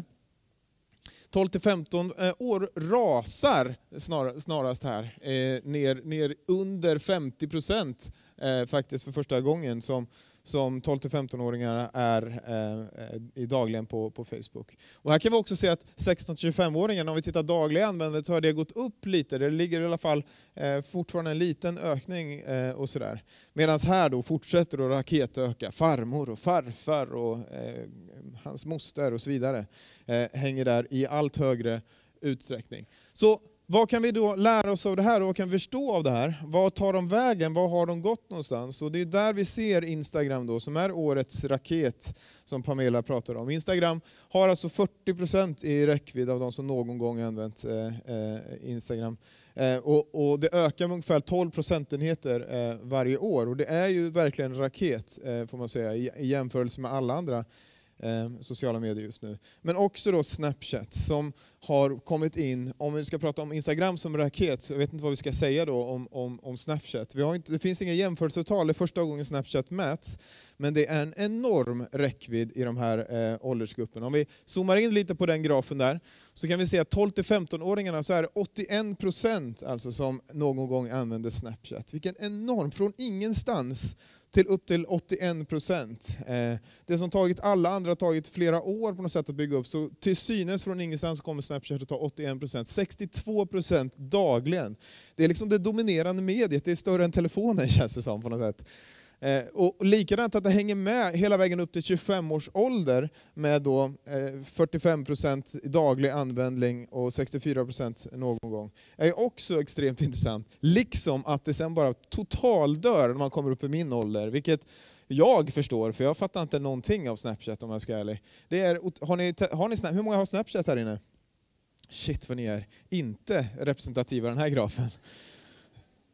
tolv till femton år rasar snar, snarast här eh, ner, ner under femtio procent eh, faktiskt för första gången som, som tolv till femton-åringar är eh, i dagligen på, på Facebook. Och här kan vi också se att sexton till tjugofem-åringarna, om vi tittar dagliga användandet, så har det gått upp lite. Det ligger i alla fall eh, fortfarande en liten ökning eh, och sådär. Medan här då fortsätter då raketöka. Farmor och farfar och eh, hans moster och så vidare eh, hänger där i allt högre utsträckning. Så vad kan vi då lära oss av det här och vad kan vi förstå av det här? Vad tar de vägen? Vad har de gått någonstans? Och det är där vi ser Instagram då, som är årets raket som Pamela pratar om. Instagram har alltså fyrtio procent i räckvidd av de som någon gång använt eh, Instagram. Eh, och, och det ökar med ungefär tolv procentenheter eh, varje år. Och det är ju verkligen en raket eh, får man säga i, i jämförelse med alla andra Eh, sociala medier just nu. Men också då Snapchat som har kommit in, om vi ska prata om Instagram som raket, så jag vet inte vad vi ska säga då om, om, om Snapchat. Vi har inte, det finns inga jämförelsetal, det är första gången Snapchat mäts, men det är en enorm räckvidd i de här eh, åldersgrupperna. Om vi zoomar in lite på den grafen där, så kan vi se att tolv till femton-åringarna så är det åttioen procent alltså som någon gång använder Snapchat. Vilken enorm, från ingenstans till upp till åttioen procent. Eh, det som tagit alla andra har tagit flera år på något sätt att bygga upp. Så till synes från ingenstans kommer Snapchat att ta åttioen procent. sextiotvå procent dagligen. Det är liksom det dominerande mediet. Det är större än telefonen känns det som på något sätt. Eh, och likadant att det hänger med hela vägen upp till tjugofem års ålder med då eh, fyrtiofem procent daglig användning och sextiofyra procent någon gång. Är också extremt intressant. Liksom att det sen bara totaldör när man kommer upp i min ålder. Vilket jag förstår, för jag fattar inte någonting av Snapchat om jag ska vara ärlig. Det är, har ni, har ni, hur många har Snapchat här inne? Shit vad ni är inte representativa i den här grafen.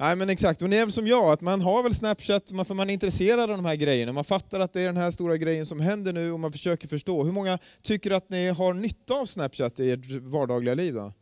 Nej men exakt, och ni är väl som jag, att man har väl Snapchat för man är intresserad av de här grejerna. Man fattar att det är den här stora grejen som händer nu och man försöker förstå. Hur många tycker att ni har nytta av Snapchat i ert vardagliga liv då?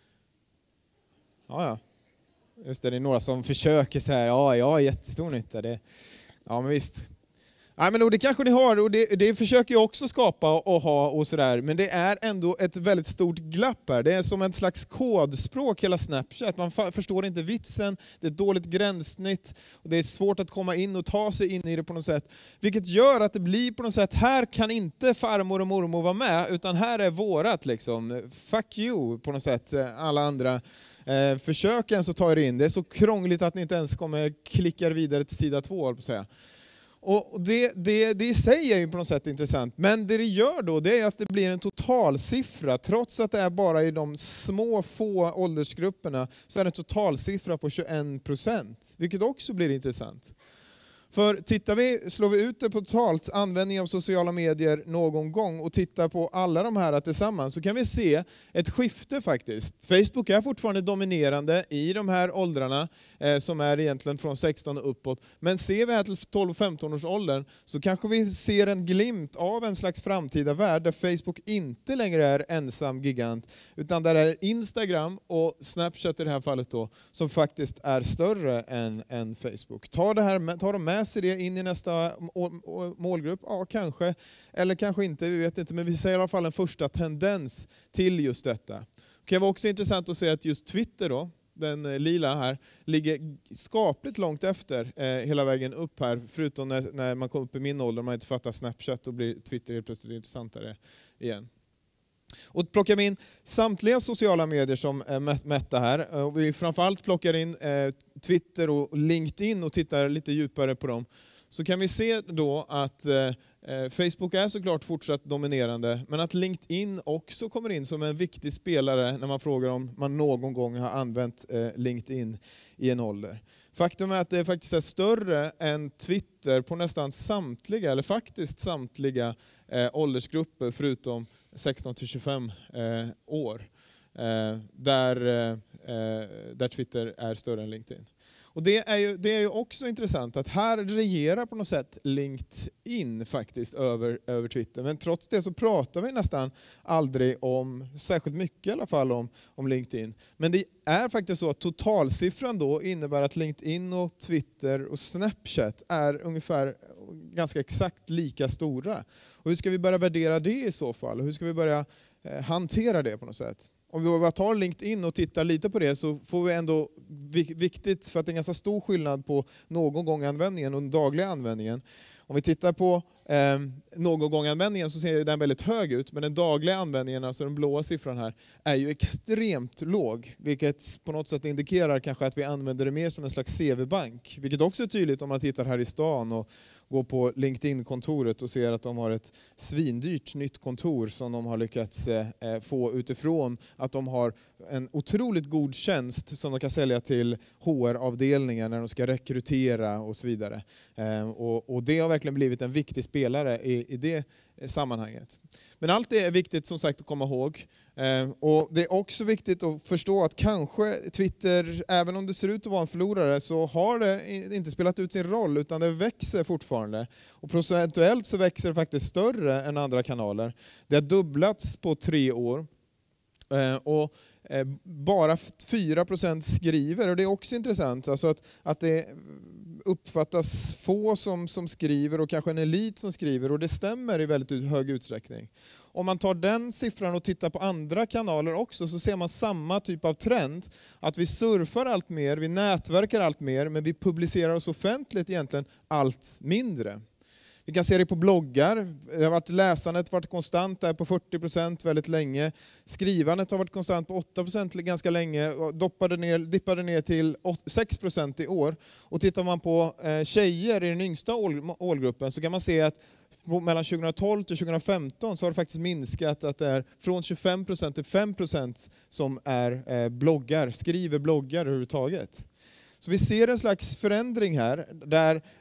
Ja, ja. Just det, det är några som försöker så här, ja, jag har jättestor nytta. Det, ja men visst. Nej, men det kanske ni har, och det, det försöker jag också skapa och ha och sådär. Men det är ändå ett väldigt stort glapp här. Det är som ett slags kodspråk hela Snapchat. Man förstår inte vitsen, det är ett dåligt gränssnitt. Och det är svårt att komma in och ta sig in i det på något sätt. Vilket gör att det blir på något sätt, här kan inte farmor och mormor vara med. Utan här är vårat liksom. Fuck you på något sätt, alla andra. Eh, försök ens att ta er in. Det är så krångligt att ni inte ens kommer klicka vidare till sida två, på att säga. Och det, det, det i sig är ju på något sätt intressant. Men det det gör då, det är att det blir en totalsiffra. Trots att det är bara i de små få åldersgrupperna så är det en totalsiffra på tjugoen procent. Vilket också blir intressant. För tittar vi, slår vi ut det på totalt användning av sociala medier någon gång och tittar på alla de här tillsammans, så kan vi se ett skifte faktiskt. Facebook är fortfarande dominerande i de här åldrarna eh, som är egentligen från sexton och uppåt. Men ser vi här till tolv femton års åldern så kanske vi ser en glimt av en slags framtida värld där Facebook inte längre är ensam gigant, utan där är Instagram och Snapchat i det här fallet då, som faktiskt är större än, än Facebook. Ta det här, ta dem med sig det in i nästa målgrupp? Ja, kanske. Eller kanske inte, vi vet inte. Men vi ser i alla fall en första tendens till just detta. Det kan vara också intressant att se att just Twitter då, den lila här, ligger skapligt långt efter eh, hela vägen upp här. Förutom när, när man kommer upp i min ålder och man inte fattar Snapchat, och blir Twitter helt plötsligt intressantare igen. Och plockar vi in samtliga sociala medier som är mätta här, och vi framförallt plockar in eh, Twitter och LinkedIn och tittar lite djupare på dem, så kan vi se då att eh, Facebook är såklart fortsatt dominerande, men att LinkedIn också kommer in som en viktig spelare när man frågar om man någon gång har använt eh, LinkedIn i en ålder. Faktum är att det faktiskt är större än Twitter på nästan samtliga, eller faktiskt samtliga eh, åldersgrupper förutom sexton till tjugofem eh, år. Eh, där, eh, där Twitter är större än LinkedIn. Och det är ju, det är ju också intressant att här regerar på något sätt LinkedIn faktiskt över, över Twitter. Men trots det så pratar vi nästan aldrig om, särskilt mycket i alla fall, om, om LinkedIn. Men det är faktiskt så att totalsiffran då innebär att LinkedIn och Twitter och Snapchat är ungefär ganska exakt lika stora. Och hur ska vi börja värdera det i så fall? Och hur ska vi börja eh, hantera det på något sätt? Om vi bara tar LinkedIn och tittar lite på det, så får vi ändå viktigt, för att det är en ganska stor skillnad på någon gång användningen och den dagliga användningen. Om vi tittar på eh, någon gång användningen så ser den väldigt hög ut, men den dagliga användningen, alltså den blåa siffran här, är ju extremt låg, vilket på något sätt indikerar kanske att vi använder det mer som en slags C V-bank, vilket också är tydligt om man tittar här i stan och går på LinkedIn-kontoret och ser att de har ett svindyrt nytt kontor som de har lyckats eh, få utifrån att de har en otroligt god tjänst som de kan sälja till H R-avdelningar när de ska rekrytera och så vidare. Eh, och, och det har verkligen blivit en viktig spelare i, i det sammanhanget. Men allt det är viktigt som sagt att komma ihåg. Eh, och det är också viktigt att förstå att kanske Twitter, även om det ser ut att vara en förlorare, så har det inte spelat ut sin roll, utan det växer fortfarande. Och procentuellt så växer det faktiskt större än andra kanaler. Det har dubblats på tre år. Eh, och eh, bara fyra procent skriver, och det är också intressant. Alltså att, att det uppfattas få som, som skriver och kanske en elit som skriver, och det stämmer i väldigt hög utsträckning. Om man tar den siffran och tittar på andra kanaler också, så ser man samma typ av trend. Att vi surfar allt mer, vi nätverkar allt mer, men vi publicerar oss offentligt egentligen allt mindre. Vi kan se det på bloggar. Det har varit, läsandet har varit konstant där på fyrtio procent väldigt länge. Skrivandet har varit konstant på åtta procent ganska länge. Och doppade ner, dippade ner till sex procent i år. Och tittar man på eh, tjejer i den yngsta ålgruppen, så kan man se att mellan tjugohundratolv till tjugohundrafemton så har det faktiskt minskat, att det är från tjugofem procent till fem procent som är eh, bloggar, skriver bloggar överhuvudtaget. Så vi ser en slags förändring här där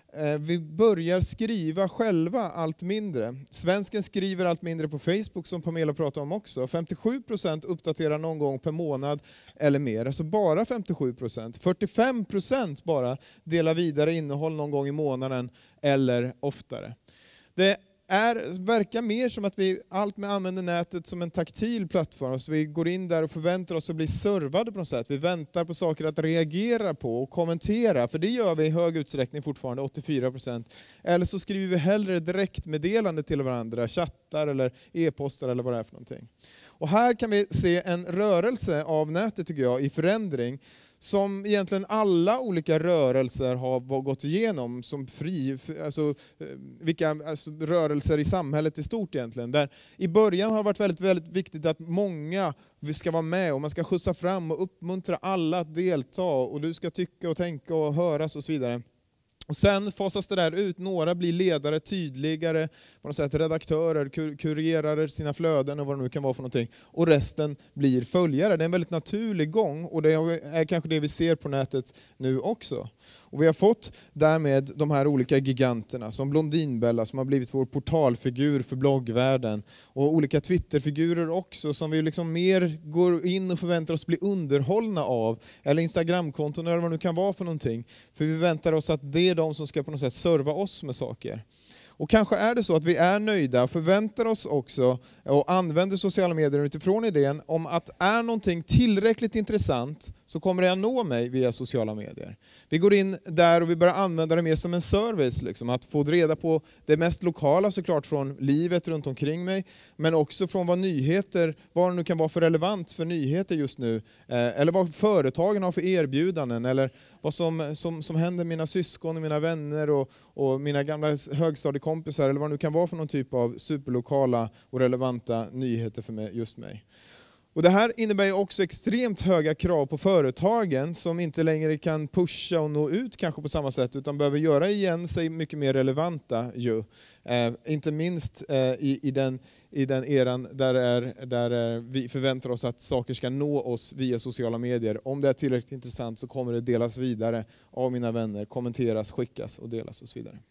Vi börjar skriva själva allt mindre. Svensken skriver allt mindre på Facebook, som Pamela pratade om också. femtiosju procent uppdaterar någon gång per månad eller mer. Alltså bara femtiosju procent. fyrtiofem procent bara delar vidare innehåll någon gång i månaden eller oftare. Det är, verkar mer som att vi allt med använder nätet som en taktil plattform. Så vi går in där och förväntar oss att bli servade på något sätt. Vi väntar på saker att reagera på och kommentera. För det gör vi i hög utsträckning fortfarande, åttiofyra procent. Eller så skriver vi hellre direktmeddelande till varandra, chattar eller e-postar eller vad det är för någonting. Och här kan vi se en rörelse av nätet, tycker jag, i förändring. Som egentligen alla olika rörelser har gått igenom som fri, alltså vilka alltså rörelser i samhället i stort egentligen. Där i början har det varit väldigt, väldigt viktigt att många ska vara med och man ska skjutsa fram och uppmuntra alla att delta och du ska tycka och tänka och höras och så vidare. Och sen fasas det där ut, några blir ledare, tydligare, på något sätt redaktörer, kur- kurerar sina flöden och vad det nu kan vara för någonting. Och resten blir följare. Det är en väldigt naturlig gång och det är kanske det vi ser på nätet nu också. Och vi har fått därmed de här olika giganterna som Blondinbella som har blivit vår portalfigur för bloggvärlden. Och olika Twitterfigurer också som vi liksom mer går in och förväntar oss bli underhållna av. Eller Instagramkonton eller vad det nu kan vara för någonting. För vi väntar oss att det är de som ska på något sätt serva oss med saker. Och kanske är det så att vi är nöjda, förväntar oss också och använder sociala medier utifrån idén om att är någonting tillräckligt intressant så kommer det att nå mig via sociala medier. Vi går in där och vi börjar använda det mer som en service. Liksom, att få reda på det mest lokala såklart från livet runt omkring mig. Men också från vad nyheter, vad det nu kan vara för relevant för nyheter just nu. Eh, eller vad företagen har för erbjudanden. Eller vad som, som, som händer mina syskon och mina vänner och, och mina gamla högstadiekompisar. Eller vad det nu kan vara för någon typ av superlokala och relevanta nyheter för mig, just mig. Och det här innebär ju också extremt höga krav på företagen som inte längre kan pusha och nå ut kanske på samma sätt utan behöver göra igen sig mycket mer relevanta ju. Eh, inte minst eh, i, i, den, i den eran där, är, där är, vi förväntar oss att saker ska nå oss via sociala medier. Om det är tillräckligt intressant så kommer det delas vidare av mina vänner, kommenteras, skickas och delas och så vidare.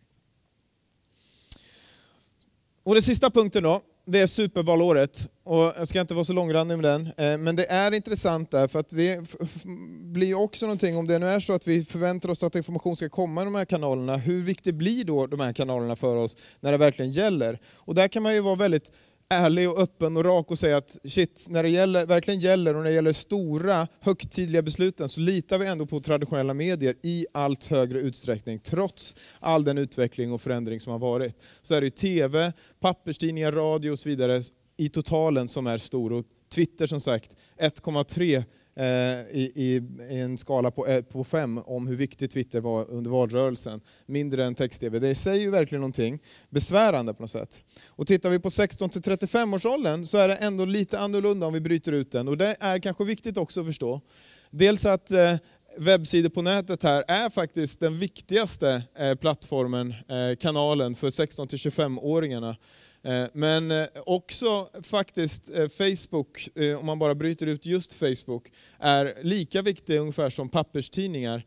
Och den sista punkten då, det är supervalåret. Och jag ska inte vara så långrandig med den. Men det är intressant där för att det blir också någonting, om det nu är så att vi förväntar oss att information ska komma i de här kanalerna. Hur viktigt blir då de här kanalerna för oss när det verkligen gäller? Och där kan man ju vara väldigt ärlig och öppen och rak och säga att shit, när det gäller, verkligen gäller och när det gäller stora högtidliga besluten så litar vi ändå på traditionella medier i allt högre utsträckning. Trots all den utveckling och förändring som har varit. Så är det tv, papperstidningar, radio och så vidare i totalen som är stor. Och Twitter som sagt ett komma tre eh, i, i, i en skala på, på fem om hur viktigt Twitter var under valrörelsen. Mindre än text-tv. Det säger ju verkligen någonting besvärande på något sätt. Och tittar vi på sexton till trettiofem årsåldern så är det ändå lite annorlunda om vi bryter ut den. Och det är kanske viktigt också att förstå. Dels att eh, webbsidor på nätet här är faktiskt den viktigaste eh, plattformen, eh, kanalen för sexton till tjugofem-åringarna. Men också faktiskt Facebook, om man bara bryter ut just Facebook, är lika viktig ungefär som papperstidningar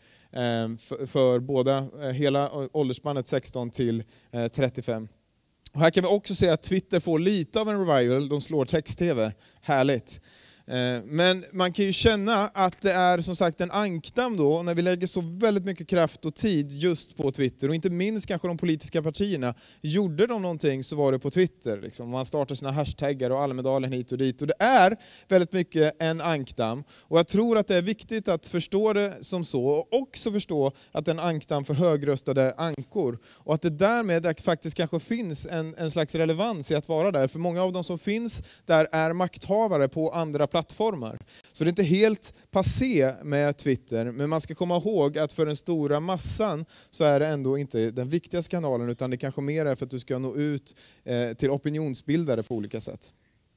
för båda, hela åldersspannet sexton till trettiofem. Och här kan vi också se att Twitter får lite av en revival, de slår text-tv, härligt. Men man kan ju känna att det är som sagt en ankdamm då när vi lägger så väldigt mycket kraft och tid just på Twitter. Och inte minst kanske de politiska partierna. Gjorde de någonting så var det på Twitter. Liksom. Man startar sina hashtaggar och Almedalen hit och dit. Och det är väldigt mycket en ankdamm. Och jag tror att det är viktigt att förstå det som så. Och också förstå att det är en ankdamm för högröstade ankor. Och att det därmed faktiskt kanske finns en, en slags relevans i att vara där. För många av de som finns där är makthavare på andra plattformar. Så det är inte helt passé med Twitter, men man ska komma ihåg att för den stora massan så är det ändå inte den viktigaste kanalen, utan det kanske mer är för att du ska nå ut eh, till opinionsbildare på olika sätt.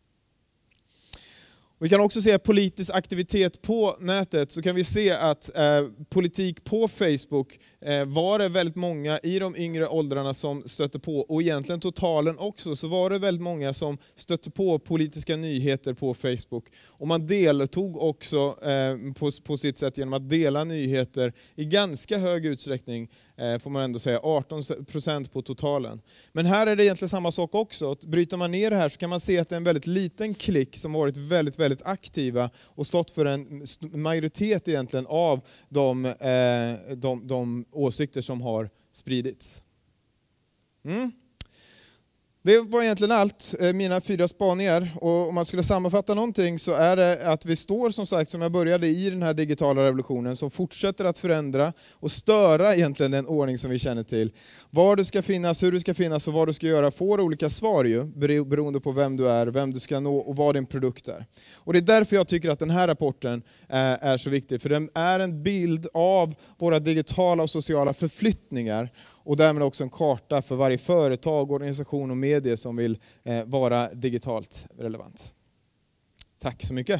Vi kan också se politisk aktivitet på nätet, så kan vi se att eh, politik på Facebook eh, var det väldigt många i de yngre åldrarna som stötte på, och egentligen totalen också, så var det väldigt många som stötte på politiska nyheter på Facebook. Och man deltog också eh, på, på sitt sätt genom att dela nyheter i ganska hög utsträckning eh, får man ändå säga, arton procent på totalen. Men här är det egentligen samma sak också. Bryter man ner det här så kan man se att det är en väldigt liten klick som har varit väldigt, väldigt aktiva och stått för en majoritet egentligen av de, eh, de, de åsikter som har spridits. Mm. Det var egentligen allt, mina fyra spaningar. Och om man skulle sammanfatta någonting så är det att vi står, som sagt, som jag började, i den här digitala revolutionen som fortsätter att förändra och störa egentligen den ordning som vi känner till. Var det ska finnas, hur det ska finnas och vad du ska göra får olika svar ju, beroende på vem du är, vem du ska nå och vad din produkt är. Och det är därför jag tycker att den här rapporten är så viktig, för den är en bild av våra digitala och sociala förflyttningar. Och därmed också en karta för varje företag, organisation och medie som vill eh, vara digitalt relevant. Tack så mycket.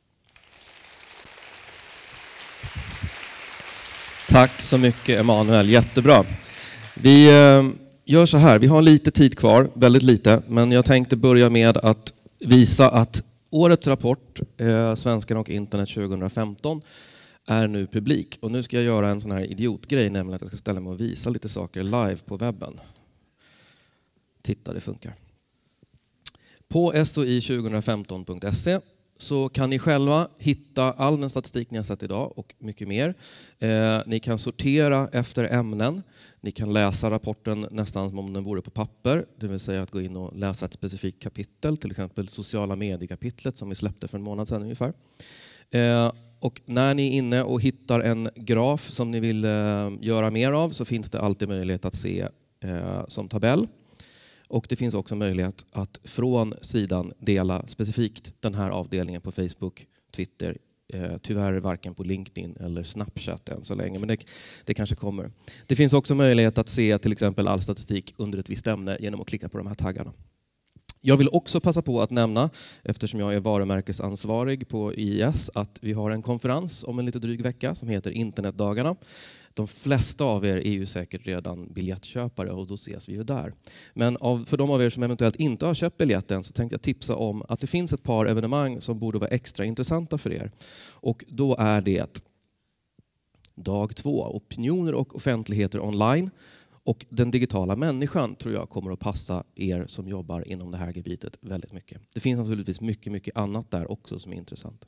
Tack så mycket Emanuel, jättebra. Vi eh, gör så här, vi har lite tid kvar, väldigt lite, men jag tänkte börja med att visa att årets rapport, eh, Svenskarna och internet tjugohundrafemton, är nu publik. Och nu ska jag göra en sån här idiotgrej, nämligen att jag ska ställa mig och visa lite saker live på webben. Titta, det funkar. På S O I tjugohundrafemton punkt se så kan ni själva hitta all den statistik ni har sett idag och mycket mer. Eh, ni kan sortera efter ämnen. Ni kan läsa rapporten nästan som om den vore på papper. Det vill säga att gå in och läsa ett specifikt kapitel. Till exempel sociala mediekapitlet som vi släppte för en månad sedan ungefär. Eh, Och när ni är inne och hittar en graf som ni vill eh, göra mer av så finns det alltid möjlighet att se eh, som tabell. Och det finns också möjlighet att från sidan dela specifikt den här avdelningen på Facebook, Twitter, eh, tyvärr varken på LinkedIn eller Snapchat än så länge, men det, det kanske kommer. Det finns också möjlighet att se till exempel all statistik under ett visst ämne genom att klicka på de här taggarna. Jag vill också passa på att nämna, eftersom jag är varumärkesansvarig på I I S, att vi har en konferens om en lite dryg vecka som heter Internetdagarna. De flesta av er är ju säkert redan biljettköpare och då ses vi ju där. Men av, för de av er som eventuellt inte har köpt biljetten så tänkte jag tipsa om att det finns ett par evenemang som borde vara extra intressanta för er. Och då är det dag två, opinioner och offentligheter online. Och den digitala människan tror jag kommer att passa er som jobbar inom det här gebitet väldigt mycket. Det finns naturligtvis mycket, mycket annat där också som är intressant.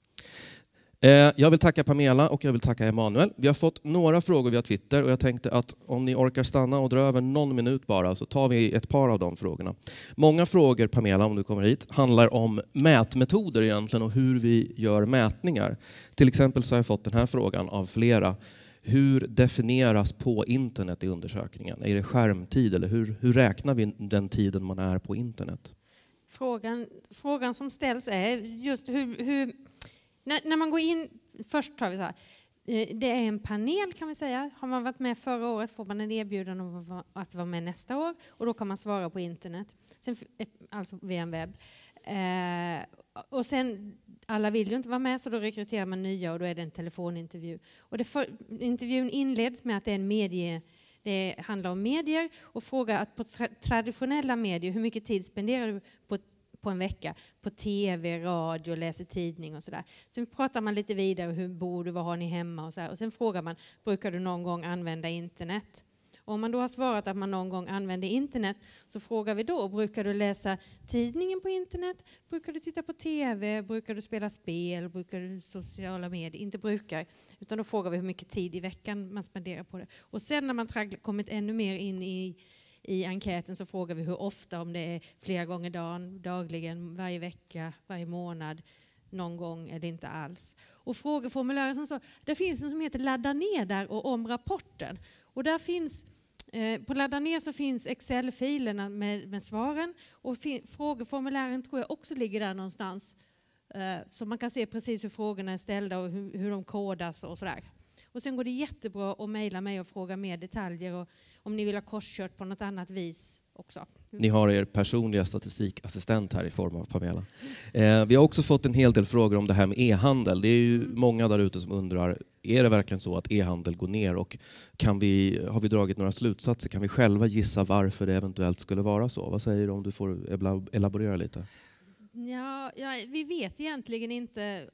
Jag vill tacka Pamela och jag vill tacka Emanuel. Vi har fått några frågor via Twitter och jag tänkte att om ni orkar stanna och dra över någon minut bara så tar vi ett par av de frågorna. Många frågor, Pamela, om du kommer hit, handlar om mätmetoder egentligen och hur vi gör mätningar. Till exempel så har jag fått den här frågan av flera. Hur definieras på internet i undersökningen? Är det skärmtid eller hur, hur räknar vi den tiden man är på internet? Frågan, frågan som ställs är just hur... hur när, när man går in... Först tar vi så här. Det är en panel kan vi säga. Har man varit med förra året får man en erbjudan om att vara med nästa år. Och då kan man svara på internet. Sen, alltså via en webb. Eh, och sen... Alla vill ju inte vara med så då rekryterar man nya och då är det en telefonintervju. Och det för, intervjun inleds med att det är en medie, det handlar om medier och frågar att på tra, traditionella medier, hur mycket tid spenderar du på, på en vecka? På tv, radio, läser tidning och sådär. Sen pratar man lite vidare, hur bor du, vad har ni hemma och så här. Och sen frågar man, brukar du någon gång använda internet? Och om man då har svarat att man någon gång använder internet så frågar vi då, brukar du läsa tidningen på internet? Brukar du titta på tv? Brukar du spela spel? Brukar du sociala medier? Inte brukar, utan då frågar vi hur mycket tid i veckan man spenderar på det. Och sen när man har kommit ännu mer in i, i enkäten så frågar vi hur ofta, om det är flera gånger dagen, dagligen, varje vecka, varje månad, någon gång eller inte alls. Och frågeformuläret som så, det finns en som heter ladda ner där och om rapporten. Och där finns, eh, på ladda ner så finns Excel-filerna med, med svaren och fi- frågeformulären tror jag också ligger där någonstans. Eh, så man kan se precis hur frågorna är ställda och hur, hur de kodas och sådär. Och sen går det jättebra att mejla mig och fråga mer detaljer och om ni vill ha korskört på något annat vis också. Ni har er personliga statistikassistent här i form av Pamela. Eh, vi har också fått en hel del frågor om det här med e-handel. Det är ju många där ute som undrar, är det verkligen så att e-handel går ner och kan vi, har vi dragit några slutsatser? Kan vi själva gissa varför det eventuellt skulle vara så? Vad säger du om du får elaborera lite? Ja, ja, vi vet egentligen inte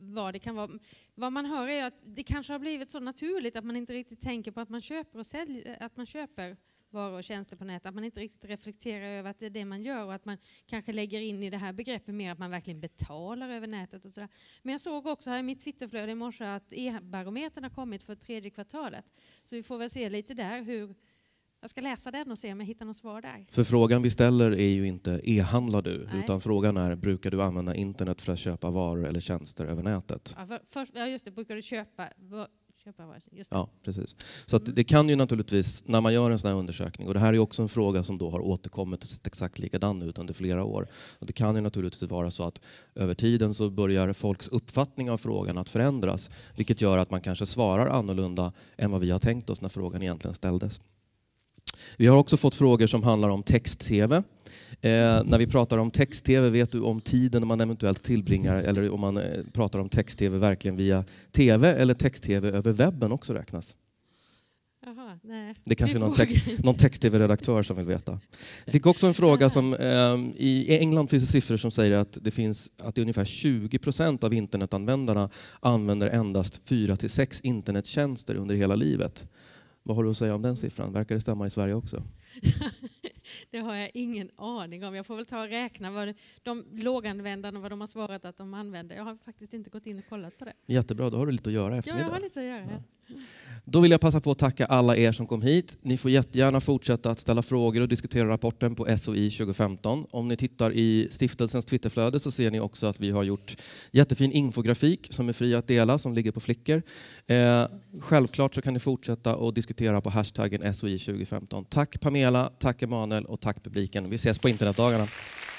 vad det kan vara. Vad man hör är att det kanske har blivit så naturligt att man inte riktigt tänker på att man köper och säljer, att man köper varor och tjänster på nätet, att man inte riktigt reflekterar över att det är det man gör och att man kanske lägger in i det här begreppet mer att man verkligen betalar över nätet och sådär. Men jag såg också här i mitt Twitterflöde i morse att e-barometern har kommit för tredje kvartalet. Så vi får väl se lite där hur... Jag ska läsa den och se om jag hittar något svar där. För frågan vi ställer är ju inte e-handlar du, Nej. utan frågan är brukar du använda internet för att köpa varor eller tjänster över nätet? Ja, för, först, ja just det, brukar du köpa, köpa varor? Just det. Ja, precis. Så att det kan ju naturligtvis, när man gör en sån här undersökning, och det här är också en fråga som då har återkommit och sett exakt likadan ut under flera år. Och det kan ju naturligtvis vara så att över tiden så börjar folks uppfattning av frågan att förändras, vilket gör att man kanske svarar annorlunda än vad vi har tänkt oss när frågan egentligen ställdes. Vi har också fått frågor som handlar om text-tv. Eh, när vi pratar om text-tv, vet du om tiden man eventuellt tillbringar, eller om man eh, pratar om text-tv verkligen via tv eller text-tv över webben också räknas? Jaha, nej. Det är kanske någon, text, någon text-tv-redaktör som vill veta. Jag fick också en fråga som eh, i England finns det siffror som säger att det finns att det är ungefär tjugo procent av internetanvändarna använder endast fyra till sex internettjänster under hela livet. Vad har du att säga om den siffran? Verkar det stämma i Sverige också? Det har jag ingen aning om. Jag får väl ta och räkna vad de låganvändarna vad de har svarat att de använder. Jag har faktiskt inte gått in och kollat på det. Jättebra, då har du lite att göra i eftermiddag. Ja, jag har lite att göra. Ja. Då vill jag passa på att tacka alla er som kom hit. Ni får jättegärna fortsätta att ställa frågor och diskutera rapporten på S O I tjugo femton. Om ni tittar i stiftelsens Twitterflöde så ser ni också att vi har gjort jättefin infografik som är fri att dela, som ligger på Flickr. Eh, självklart så kan ni fortsätta och diskutera på hashtaggen S O I tjugo femton. Tack Pamela, tack Emanuel och tack publiken. Vi ses på internetdagarna.